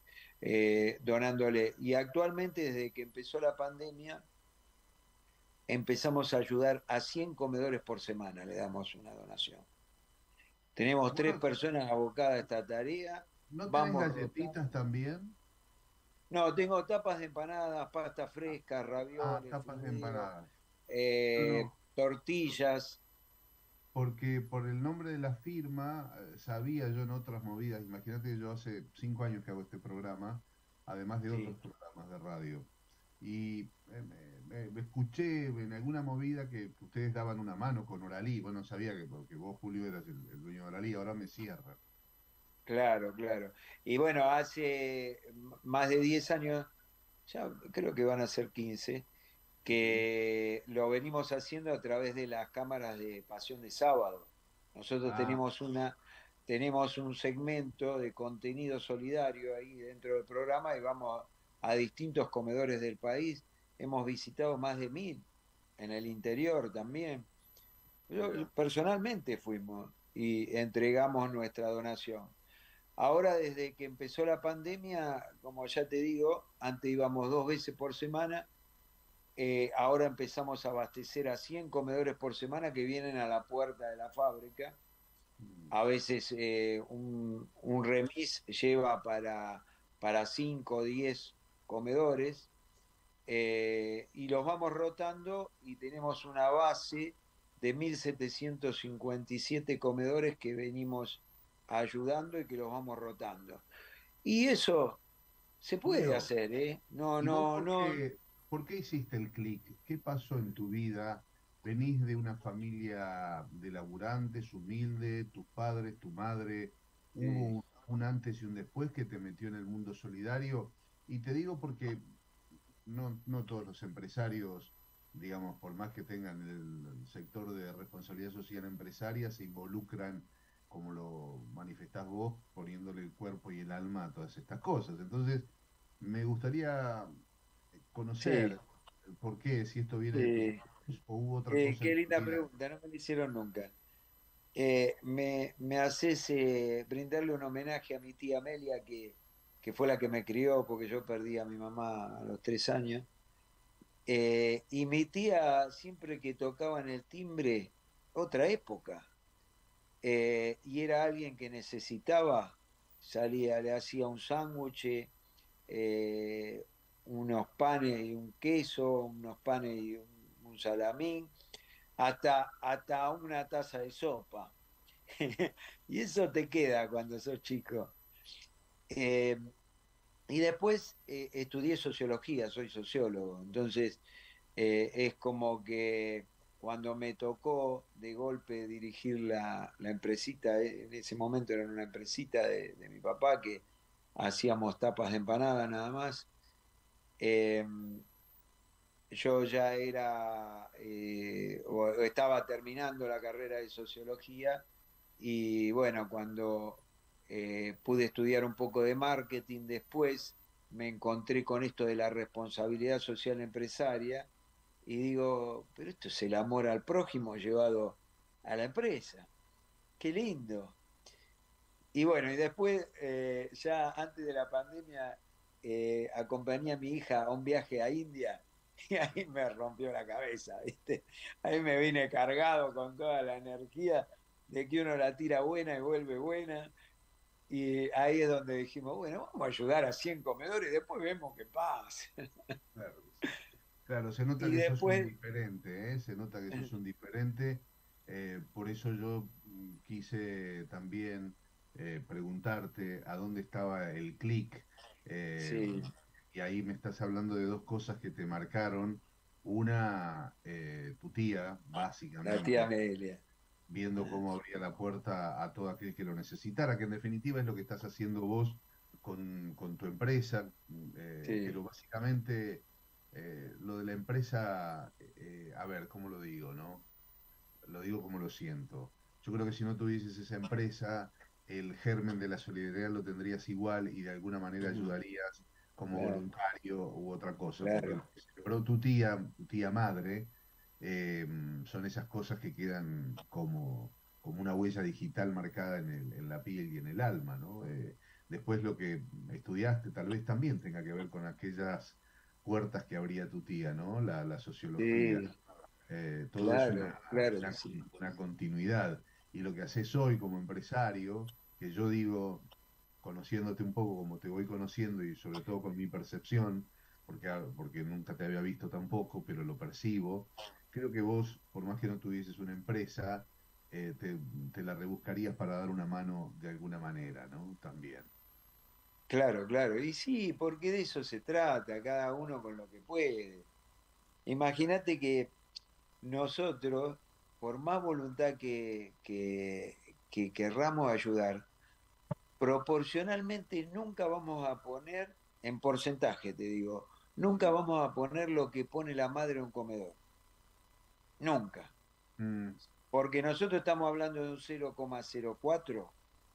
Speaker 12: donándole. Y actualmente, desde que empezó la pandemia, empezamos a ayudar a 100 comedores por semana, le damos una donación. Tenemos 3 personas abocadas a esta tarea.
Speaker 9: ¿No tenés
Speaker 12: Vamos
Speaker 9: galletitas
Speaker 12: rotando.
Speaker 9: también?
Speaker 12: No, tengo tapas de empanadas, pasta fresca, ravioles,
Speaker 9: tapas de
Speaker 12: fideos,
Speaker 9: empanadas. No.
Speaker 12: tortillas.
Speaker 9: Porque por el nombre de la firma, sabía yo en otras movidas, imagínate que yo hace 5 años que hago este programa, además de otros programas de radio. Y me escuché en alguna movida que ustedes daban una mano con Oralí. Bueno, sabía que porque vos, Julio, eras el dueño de Oralí, ahora me cierra.
Speaker 12: Claro, claro. Y bueno, hace más de 10 años, ya creo que van a ser 15, que lo venimos haciendo a través de las cámaras de Pasión de Sábado. Nosotros tenemos un segmento de contenido solidario ahí dentro del programa y vamos a distintos comedores del país. Hemos visitado más de 1000 en el interior también. Yo personalmente fuimos y entregamos nuestra donación. Ahora, desde que empezó la pandemia, como ya te digo, antes íbamos 2 veces por semana, ahora empezamos a abastecer a 100 comedores por semana que vienen a la puerta de la fábrica. A veces un remis lleva para 5 o 10 comedores y los vamos rotando y tenemos una base de 1757 comedores que venimos ayudando y que los vamos rotando. Y eso se puede
Speaker 9: Julio,
Speaker 12: hacer, ¿eh? No,
Speaker 9: ¿y vos
Speaker 12: no.
Speaker 9: por qué hiciste el clic? ¿Qué pasó en tu vida? Venís de una familia de laburantes, humilde, tus padres, tu madre, hubo un antes y un después que te metió en el mundo solidario. Y te digo porque no todos los empresarios, digamos, por más que tengan el sector de responsabilidad social empresaria, se involucran como lo manifestás vos, poniéndole el cuerpo y el alma a todas estas cosas. Entonces, me gustaría conocer por qué, si esto viene de tus o hubo otra cosa
Speaker 12: Qué
Speaker 9: en tu
Speaker 12: linda
Speaker 9: vida.
Speaker 12: pregunta, no me la hicieron nunca. Me haces brindarle un homenaje a mi tía Amelia, que fue la que me crió, porque yo perdí a mi mamá a los 3 años. Y mi tía, siempre que tocaba en el timbre, otra época, y era alguien que necesitaba, salía, le hacía un sándwich, unos panes y un queso, unos panes y un salamín, hasta una taza de sopa. Y eso te queda cuando sos chico. Y después estudié sociología, soy sociólogo, entonces es como que cuando me tocó de golpe dirigir la empresita, en ese momento era una empresita de mi papá que hacíamos tapas de empanada nada más, yo ya era, o estaba terminando la carrera de sociología y bueno, cuando pude estudiar un poco de marketing después, me encontré con esto de la responsabilidad social empresaria y digo, pero esto es el amor al prójimo llevado a la empresa. Qué lindo. Y bueno, y después, ya antes de la pandemia, acompañé a mi hija a un viaje a India y ahí me rompió la cabeza, ¿viste? Ahí me vine cargado con toda la energía de que uno la tira buena y vuelve buena. Y ahí es donde dijimos, bueno, vamos a ayudar a 100 comedores y después vemos qué pasa.
Speaker 9: Claro, claro, se nota
Speaker 12: Y
Speaker 9: que sos un
Speaker 12: después,
Speaker 9: diferente, ¿eh? Se nota que sos un diferente. Por eso yo quise también preguntarte a dónde estaba el clic. eh,
Speaker 12: sí,
Speaker 9: y ahí me estás hablando de dos cosas que te marcaron. Una, tu tía,
Speaker 12: la tía
Speaker 9: básicamente,
Speaker 12: Amelia.
Speaker 9: viendo cómo abría la puerta a todo aquel que lo necesitara, que en definitiva es lo que estás haciendo vos con tu empresa,
Speaker 12: Sí,
Speaker 9: pero básicamente lo de la empresa, a ver, ¿cómo lo digo, no? Lo digo como lo siento. Yo creo que si no tuvieses esa empresa, el germen de la solidaridad lo tendrías igual y de alguna manera ayudarías como
Speaker 12: claro,
Speaker 9: voluntario u otra cosa, porque
Speaker 12: claro.
Speaker 9: lo que celebró tu tía madre, eh, son esas cosas que quedan como una huella digital marcada en la piel y en el alma, ¿no? Después lo que estudiaste tal vez también tenga que ver con aquellas puertas que abría tu tía, ¿no? La sociología,
Speaker 12: Sí,
Speaker 9: todo es
Speaker 12: claro, claro que sí.
Speaker 9: una continuidad. Y lo que haces hoy como empresario, que yo digo, conociéndote un poco como te voy conociendo y sobre todo con mi percepción, porque nunca te había visto tampoco, pero lo percibo, creo que vos, por más que no tuvieses una empresa, te la rebuscarías para dar una mano de alguna manera, ¿no? También.
Speaker 12: Claro, claro. Y sí, porque de eso se trata, cada uno con lo que puede. Imagínate que nosotros, por más voluntad que querramos ayudar, proporcionalmente nunca vamos a poner, en porcentaje te digo, nunca vamos a poner lo que pone la madre en un comedor. Nunca.
Speaker 9: Mm,
Speaker 12: Porque nosotros estamos hablando de un 0,04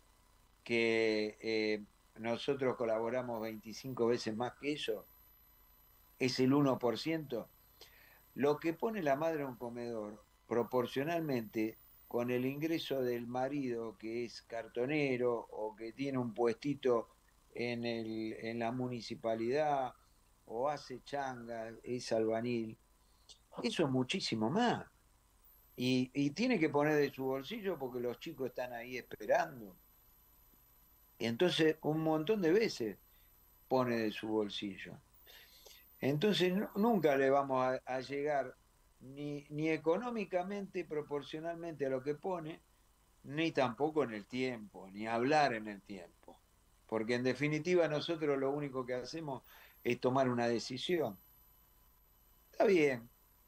Speaker 12: que nosotros colaboramos 25 veces más que eso, es el 1%. Lo que pone la madre en un comedor, proporcionalmente con el ingreso del marido que es cartonero o que tiene un puestito en la municipalidad o hace changa, es albanil, eso es muchísimo más. Y tiene que poner de su bolsillo porque los chicos están ahí esperando. Y entonces un montón de veces pone de su bolsillo. Entonces nunca le vamos a llegar ni económicamente proporcionalmente a lo que pone, ni tampoco en el tiempo, ni hablar en el tiempo. Porque en definitiva nosotros lo único que hacemos es tomar una decisión. Está bien,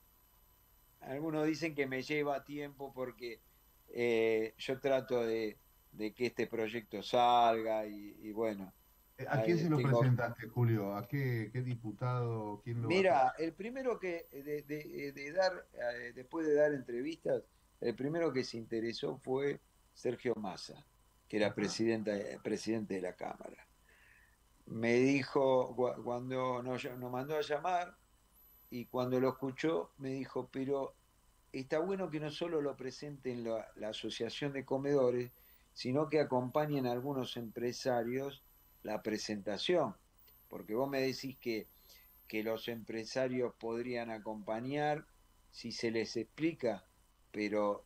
Speaker 12: algunos dicen que me lleva tiempo porque yo trato de que este proyecto salga y bueno,
Speaker 9: ¿A quién se lo
Speaker 12: tengo.
Speaker 9: presentaste, Julio? ¿A qué diputado? ¿Quién lo va a
Speaker 12: Mira,
Speaker 9: tratar?
Speaker 12: el primero que de dar, después de dar entrevistas, el primero que se interesó fue Sergio Massa, que era
Speaker 9: Ajá.
Speaker 12: presidente de la Cámara. Me dijo, cuando nos mandó a llamar y cuando lo escuchó, me dijo, pero está bueno que no solo lo presenten la Asociación de Comedores, sino que acompañen a algunos empresarios la presentación. Porque vos me decís que los empresarios podrían acompañar si se les explica, pero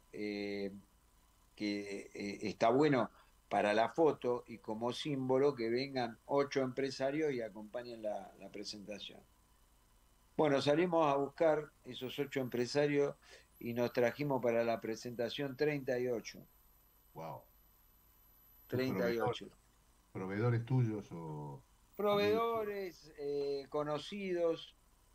Speaker 12: que está bueno para la foto y como símbolo que vengan 8 empresarios y acompañen la presentación. Bueno, salimos a buscar esos 8 empresarios y nos trajimos para la presentación 38.
Speaker 9: Wow. ¿Proveedores,
Speaker 12: 38.
Speaker 9: proveedores tuyos o amigos tuyos?
Speaker 12: Proveedores, conocidos,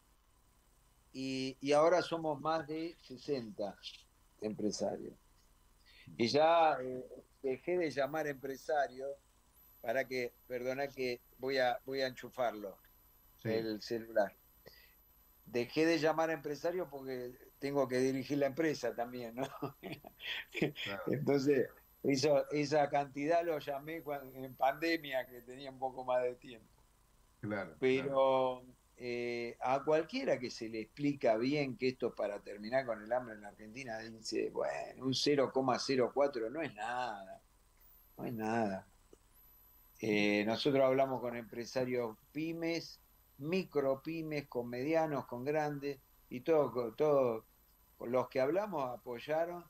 Speaker 12: y ahora somos más de 60 empresarios. Y ya dejé de llamar empresario para que, perdona que voy a enchufarlo,
Speaker 9: Sí,
Speaker 12: el celular. Dejé de llamar empresario porque tengo que dirigir la empresa también, ¿no?
Speaker 9: claro,
Speaker 12: Entonces, esa cantidad lo llamé en pandemia, que tenía un poco más de tiempo.
Speaker 9: claro, claro.
Speaker 12: Pero a cualquiera que se le explica bien que esto es para terminar con el hambre en la Argentina, dice, bueno, un 0,04 no es nada, no es nada. Nosotros hablamos con empresarios pymes, micro pymes, con medianos, con grandes, y todos los que hablamos apoyaron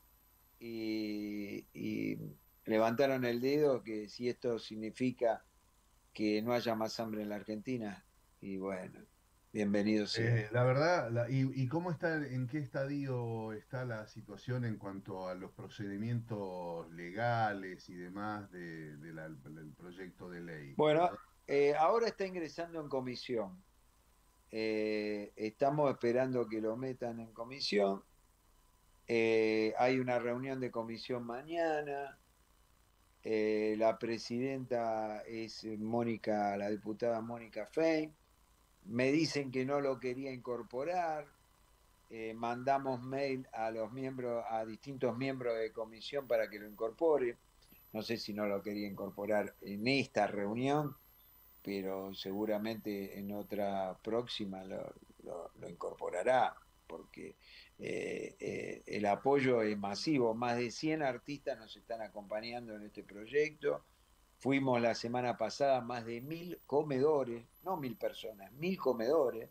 Speaker 12: y levantaron el dedo que si esto significa que no haya más hambre en la Argentina, y bueno, bienvenido sea.
Speaker 9: La verdad, ¿y cómo está, en qué estadio está la situación en cuanto a los procedimientos legales y demás del proyecto de ley?
Speaker 12: Bueno, ahora está ingresando en comisión. Estamos esperando que lo metan en comisión. Hay una reunión de comisión mañana. La presidenta es Mónica, la diputada Mónica Fein. Me dicen que no lo quería incorporar. Mandamos mail a los miembros, a distintos miembros de comisión para que lo incorpore. No sé si no lo quería incorporar en esta reunión, pero seguramente en otra próxima lo incorporará, porque el apoyo es masivo. Más de 100 artistas nos están acompañando en este proyecto. Fuimos la semana pasada más de 1000 comedores, no 1000 personas, 1000 comedores.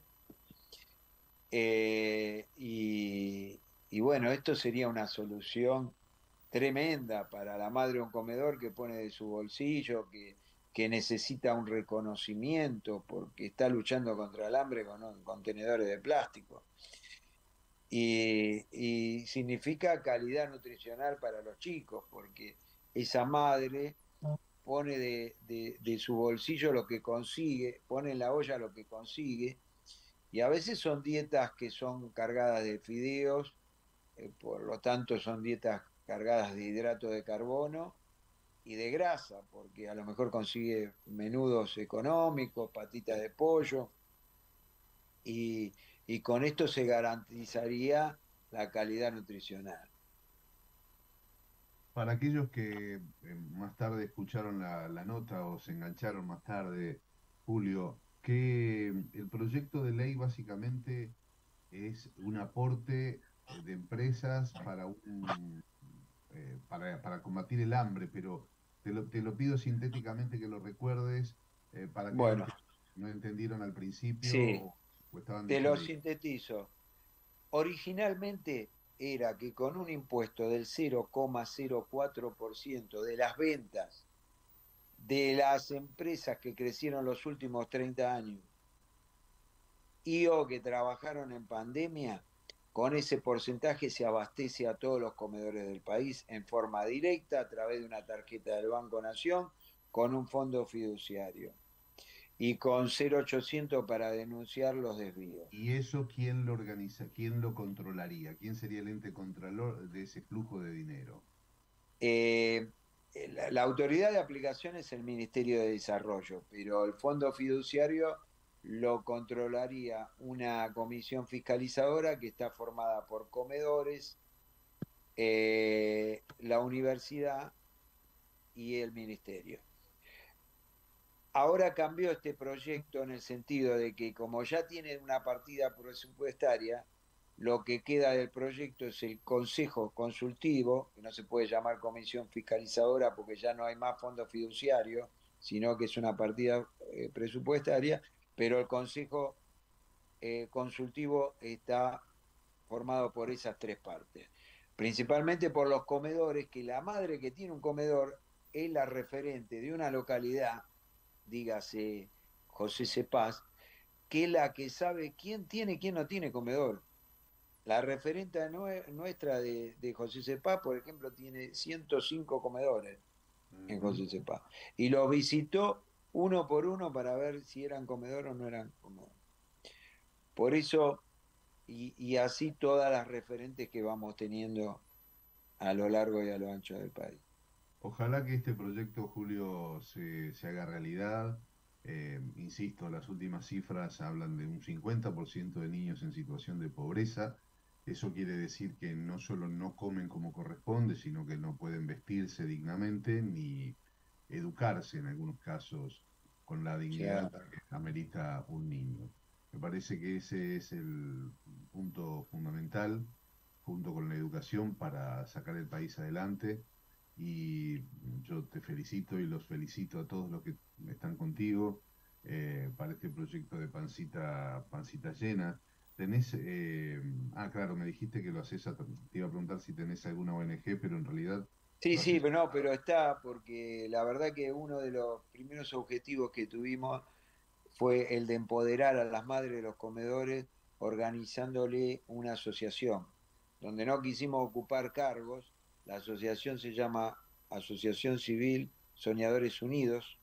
Speaker 12: Y bueno, esto sería una solución tremenda para la madre de un comedor que pone de su bolsillo, que necesita un reconocimiento porque está luchando contra el hambre con contenedores de plástico. Y significa calidad nutricional para los chicos, porque esa madre pone de su bolsillo lo que consigue, pone en la olla lo que consigue, y a veces son dietas que son cargadas de fideos, por lo tanto son dietas cargadas de hidrato de carbono y de grasa, porque a lo mejor consigue menudos económicos, patitas de pollo, y con esto se garantizaría la calidad nutricional.
Speaker 9: Para aquellos que más tarde escucharon la nota o se engancharon más tarde, Julio, que el proyecto de ley básicamente es un aporte de empresas para combatir el hambre, pero te lo pido sintéticamente que lo recuerdes para aquellos
Speaker 12: Bueno,
Speaker 9: que no entendieron al principio
Speaker 12: sí,
Speaker 9: o estaban
Speaker 12: te lo
Speaker 9: diciendo.
Speaker 12: sintetizo. Originalmente era que con un impuesto del 0,04% de las ventas de las empresas que crecieron los últimos 30 años y o que trabajaron en pandemia, con ese porcentaje se abastece a todos los comedores del país en forma directa a través de una tarjeta del Banco Nación con un fondo fiduciario y con 0800 para denunciar los desvíos.
Speaker 9: ¿Y eso quién lo organiza? ¿Quién lo controlaría? ¿Quién sería el ente controlador de ese flujo de dinero?
Speaker 12: La autoridad de aplicación es el Ministerio de Desarrollo, pero el fondo fiduciario lo controlaría una comisión fiscalizadora que está formada por comedores, la universidad y el ministerio. Ahora cambió este proyecto en el sentido de que como ya tienen una partida presupuestaria, lo que queda del proyecto es el Consejo Consultivo, que no se puede llamar Comisión Fiscalizadora porque ya no hay más fondo fiduciario, sino que es una partida presupuestaria, pero el Consejo Consultivo está formado por esas tres partes. Principalmente por los comedores, que la madre que tiene un comedor es la referente de una localidad, dígase José Cepaz, que es la que sabe quién tiene y quién no tiene comedor. La referente nuestra de José Cepaz, por ejemplo, tiene 105 comedores en José Cepaz. Y los visitó uno por uno para ver si eran comedores o no eran comedores. Por eso, y así todas las referentes que vamos teniendo a lo largo y a lo ancho del país.
Speaker 9: Ojalá que este proyecto, Julio, se haga realidad. Insisto, las últimas cifras hablan de un 50% de niños en situación de pobreza. Eso quiere decir que no solo no comen como corresponde, sino que no pueden vestirse dignamente ni educarse en algunos casos con la dignidad que amerita un niño. Me parece que ese es el punto fundamental, junto con la educación, para sacar el país adelante. Y yo te felicito y los felicito a todos los que están contigo para este proyecto de Pancita Llena. Tenés, claro, me dijiste que lo haces, te iba a preguntar si tenés alguna ONG, pero en realidad...
Speaker 12: Sí, sí, pero no, pero está, porque la verdad que uno de los primeros objetivos que tuvimos fue el de empoderar a las madres de los comedores organizándole una asociación, donde no quisimos ocupar cargos. La asociación se llama Asociación Civil Soñadores Unidos,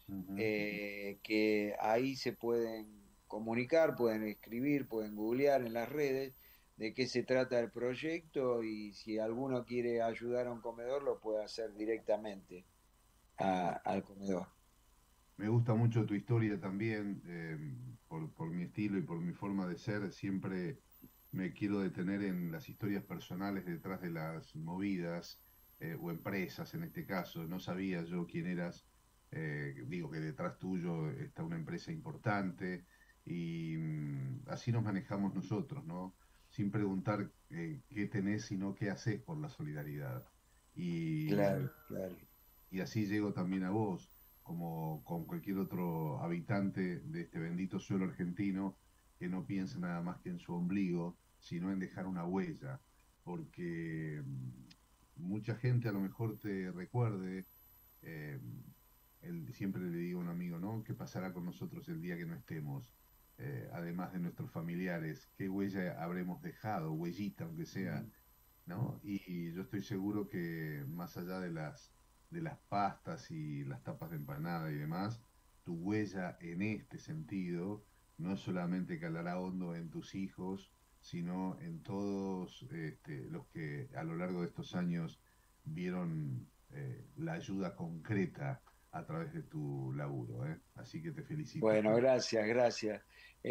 Speaker 12: que ahí se pueden comunicar, pueden escribir, pueden googlear en las redes de qué se trata el proyecto, y si alguno quiere ayudar a un comedor lo puede hacer directamente al comedor.
Speaker 9: Me gusta mucho tu historia también, por mi estilo y por mi forma de ser. Siempre me quiero detener en las historias personales detrás de las movidas, o empresas en este caso. No sabía yo quién eras. Digo que detrás tuyo está una empresa importante y así nos manejamos nosotros, ¿no? Sin preguntar qué tenés, sino qué haces por la solidaridad.
Speaker 12: Claro, claro.
Speaker 9: Y así llego también a vos, como con cualquier otro habitante de este bendito suelo argentino, que no piensa nada más que en su ombligo, sino en dejar una huella, porque mucha gente a lo mejor te recuerde, eh, siempre le digo a un amigo, ¿no? ¿Qué pasará con nosotros el día que no estemos? Además de nuestros familiares, ¿qué huella habremos dejado? Huellita, aunque sea, ¿no? Y yo estoy seguro que más allá de las pastas y las tapas de empanada y demás, tu huella en este sentido no solamente calará hondo en tus hijos, sino en todos los que a lo largo de estos años vieron la ayuda concreta a través de tu laburo, ¿eh? Así que te felicito.
Speaker 12: Bueno, gracias, gracias.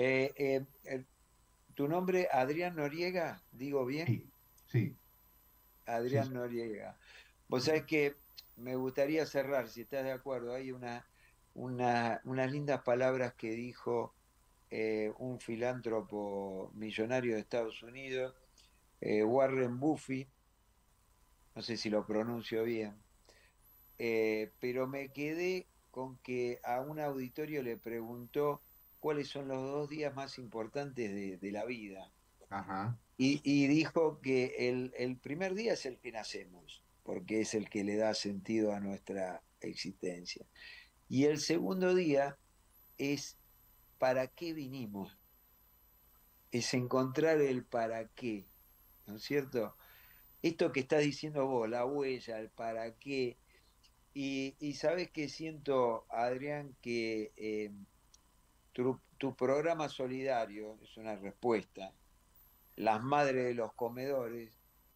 Speaker 12: ¿Tu nombre, Adrián Noriega? ¿Digo bien?
Speaker 9: Sí, sí.
Speaker 12: Adrián
Speaker 9: Sí.
Speaker 12: Noriega. Vos sabés que me gustaría cerrar, si estás de acuerdo. Hay unas lindas palabras que dijo un filántropo millonario de Estados Unidos, Warren Buffett, no sé si lo pronuncio bien, pero me quedé con que a un auditorio le preguntó cuáles son los 2 días más importantes de la vida.
Speaker 9: Ajá.
Speaker 12: Y dijo que el primer día es el que nacemos, porque es el que le da sentido a nuestra existencia. Y el segundo día es para qué vinimos, es encontrar el para qué, ¿no es cierto? Esto que estás diciendo vos, la huella, el para qué. Y sabes que siento, Adrián, que tu programa solidario es una respuesta. Las madres de los comedores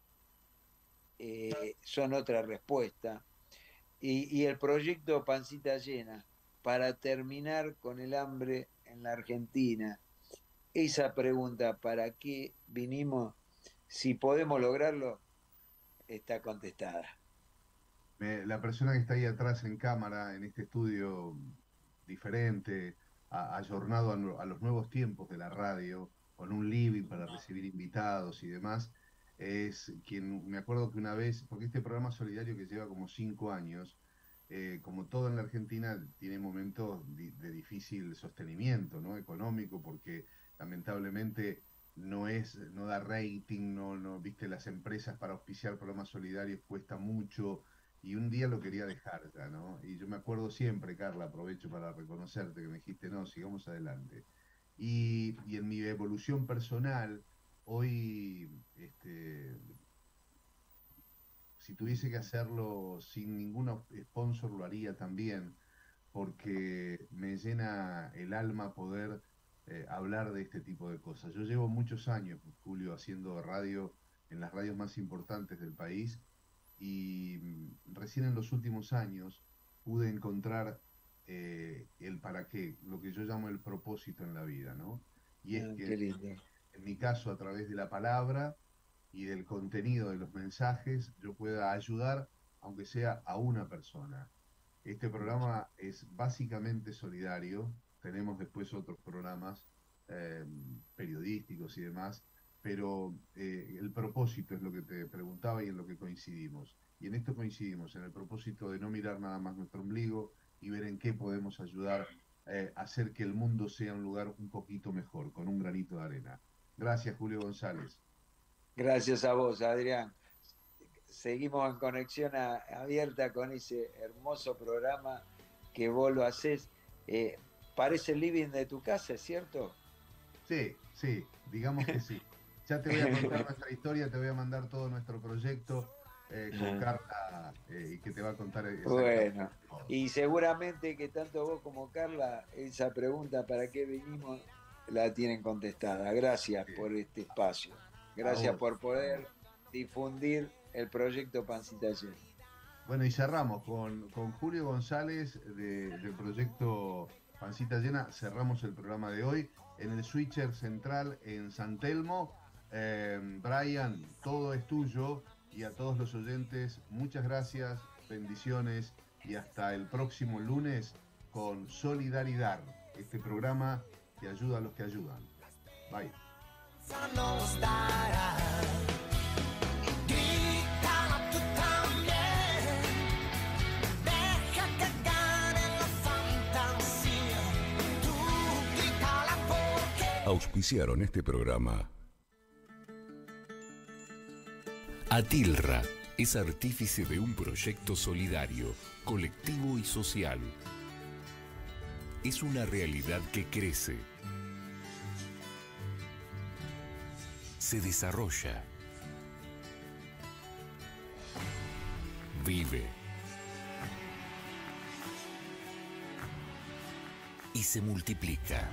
Speaker 12: son otra respuesta. Y el proyecto Pancita Llena, para terminar con el hambre en la Argentina. Esa pregunta, ¿para qué vinimos? Si podemos lograrlo, está contestada.
Speaker 9: La persona que está ahí atrás en cámara, en este estudio diferente, ayornado a los nuevos tiempos de la radio, con un living para recibir invitados y demás, es quien, me acuerdo que una vez, porque este programa solidario que lleva como 5 años, como todo en la Argentina, tiene momentos de difícil sostenimiento, ¿no? Económico, porque lamentablemente no da rating, viste, las empresas para auspiciar programas solidarios cuesta mucho, y un día lo quería dejar ya, ¿no? Y yo me acuerdo siempre, Carla, aprovecho para reconocerte que me dijiste, no, sigamos adelante. Y en mi evolución personal, hoy, si tuviese que hacerlo sin ningún sponsor, lo haría también, porque me llena el alma poder hablar de este tipo de cosas. Yo llevo muchos años, Julio, haciendo radio en las radios más importantes del país, y recién en los últimos años pude encontrar el para qué, lo que yo llamo el propósito en la vida, ¿no? Y es
Speaker 12: Qué
Speaker 9: que,
Speaker 12: lindo.
Speaker 9: en mi caso, a través de la palabra y del contenido de los mensajes, yo pueda ayudar, aunque sea a una persona. Este programa es básicamente solidario. Tenemos después otros programas eh, periodísticos y demás, pero el propósito es lo que te preguntaba y en lo que coincidimos. Y en esto coincidimos, en el propósito de no mirar nada más nuestro ombligo, y ver en qué podemos ayudar a hacer que el mundo sea un lugar un poquito mejor, con un granito de arena. Gracias, Julio González.
Speaker 12: Gracias a vos, Adrián. Seguimos en conexión abierta con ese hermoso programa que vos lo hacés. Parece el living de tu casa, ¿es cierto?
Speaker 9: Sí, digamos que sí. Ya te voy a contar nuestra historia, te voy a mandar todo nuestro proyecto con Carla y que te va a contar.
Speaker 12: Bueno, y seguramente que tanto vos como Carla, esa pregunta ¿para qué venimos? La tienen contestada. Gracias por este espacio. Gracias por poder difundir el proyecto Pancita Llena.
Speaker 9: Bueno, y cerramos con Julio González del proyecto Pancita Llena. Cerramos el programa de hoy en el Switcher Central en San Telmo. Brian, todo es tuyo, y a todos los oyentes, muchas gracias, bendiciones, y hasta el próximo lunes con Solidaridad, este programa que ayuda a los que ayudan. Bye.
Speaker 3: Nos dará. Grítalo tú también. Deja que gane la fantasía. Tú grítala porque.
Speaker 1: Auspiciaron este programa.
Speaker 4: Atilra es artífice de un proyecto solidario, colectivo y social. Es una realidad que crece, se desarrolla, vive y se multiplica.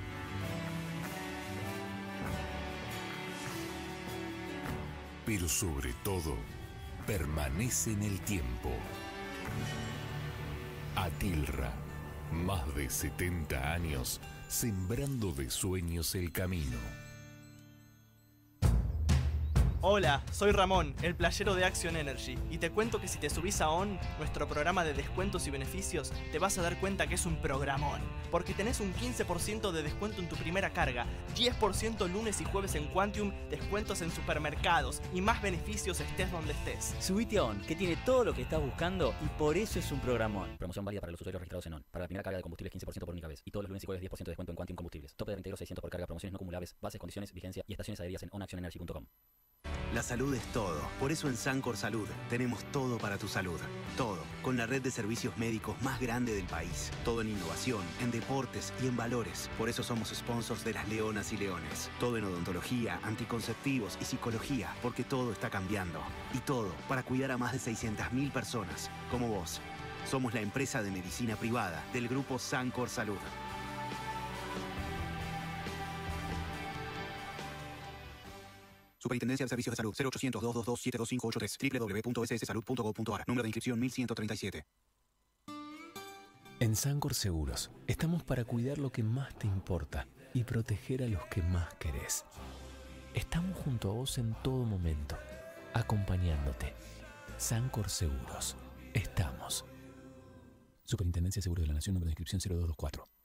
Speaker 4: Pero sobre todo, permanece en el tiempo. Atilra, más de 70 años, sembrando de sueños el camino.
Speaker 5: Hola, soy Ramón, el playero de Action Energy, y te cuento que si te subís a ON, nuestro programa de descuentos y beneficios, te vas a dar cuenta que es un programón, porque tenés un 15% de descuento en tu primera carga, 10% lunes y jueves en Quantium, descuentos en supermercados y más beneficios estés donde estés.
Speaker 6: Subite a ON, que tiene todo lo que estás buscando y por eso es un programón. Promoción válida para los usuarios registrados en ON. Para la primera carga de combustible 15% por única vez, y todos los lunes y jueves 10% de descuento en Quantium Combustibles. Tope de reintegro 600 por carga, promociones no acumulables, bases, condiciones, vigencia y estaciones adheridas en onactionenergy.com.
Speaker 7: La salud es todo. Por eso en Sancor Salud tenemos todo para tu salud. Todo. Con la red de servicios médicos más grande del país. Todo en innovación, en deportes y en valores. Por eso somos sponsors de las Leonas y Leones. Todo en odontología, anticonceptivos y psicología. Porque todo está cambiando. Y todo para cuidar a más de 600.000 personas. Como vos. Somos la empresa de medicina privada del grupo Sancor Salud. Superintendencia de Servicios de Salud 0800-222-72583 www.sssalud.gov.ar. Número de inscripción 1137.
Speaker 8: En Sancor Seguros estamos para cuidar lo que más te importa y proteger a los que más querés. Estamos junto a vos en todo momento, acompañándote. Sancor Seguros. Estamos. Superintendencia de Seguros de la Nación, número de inscripción 0224.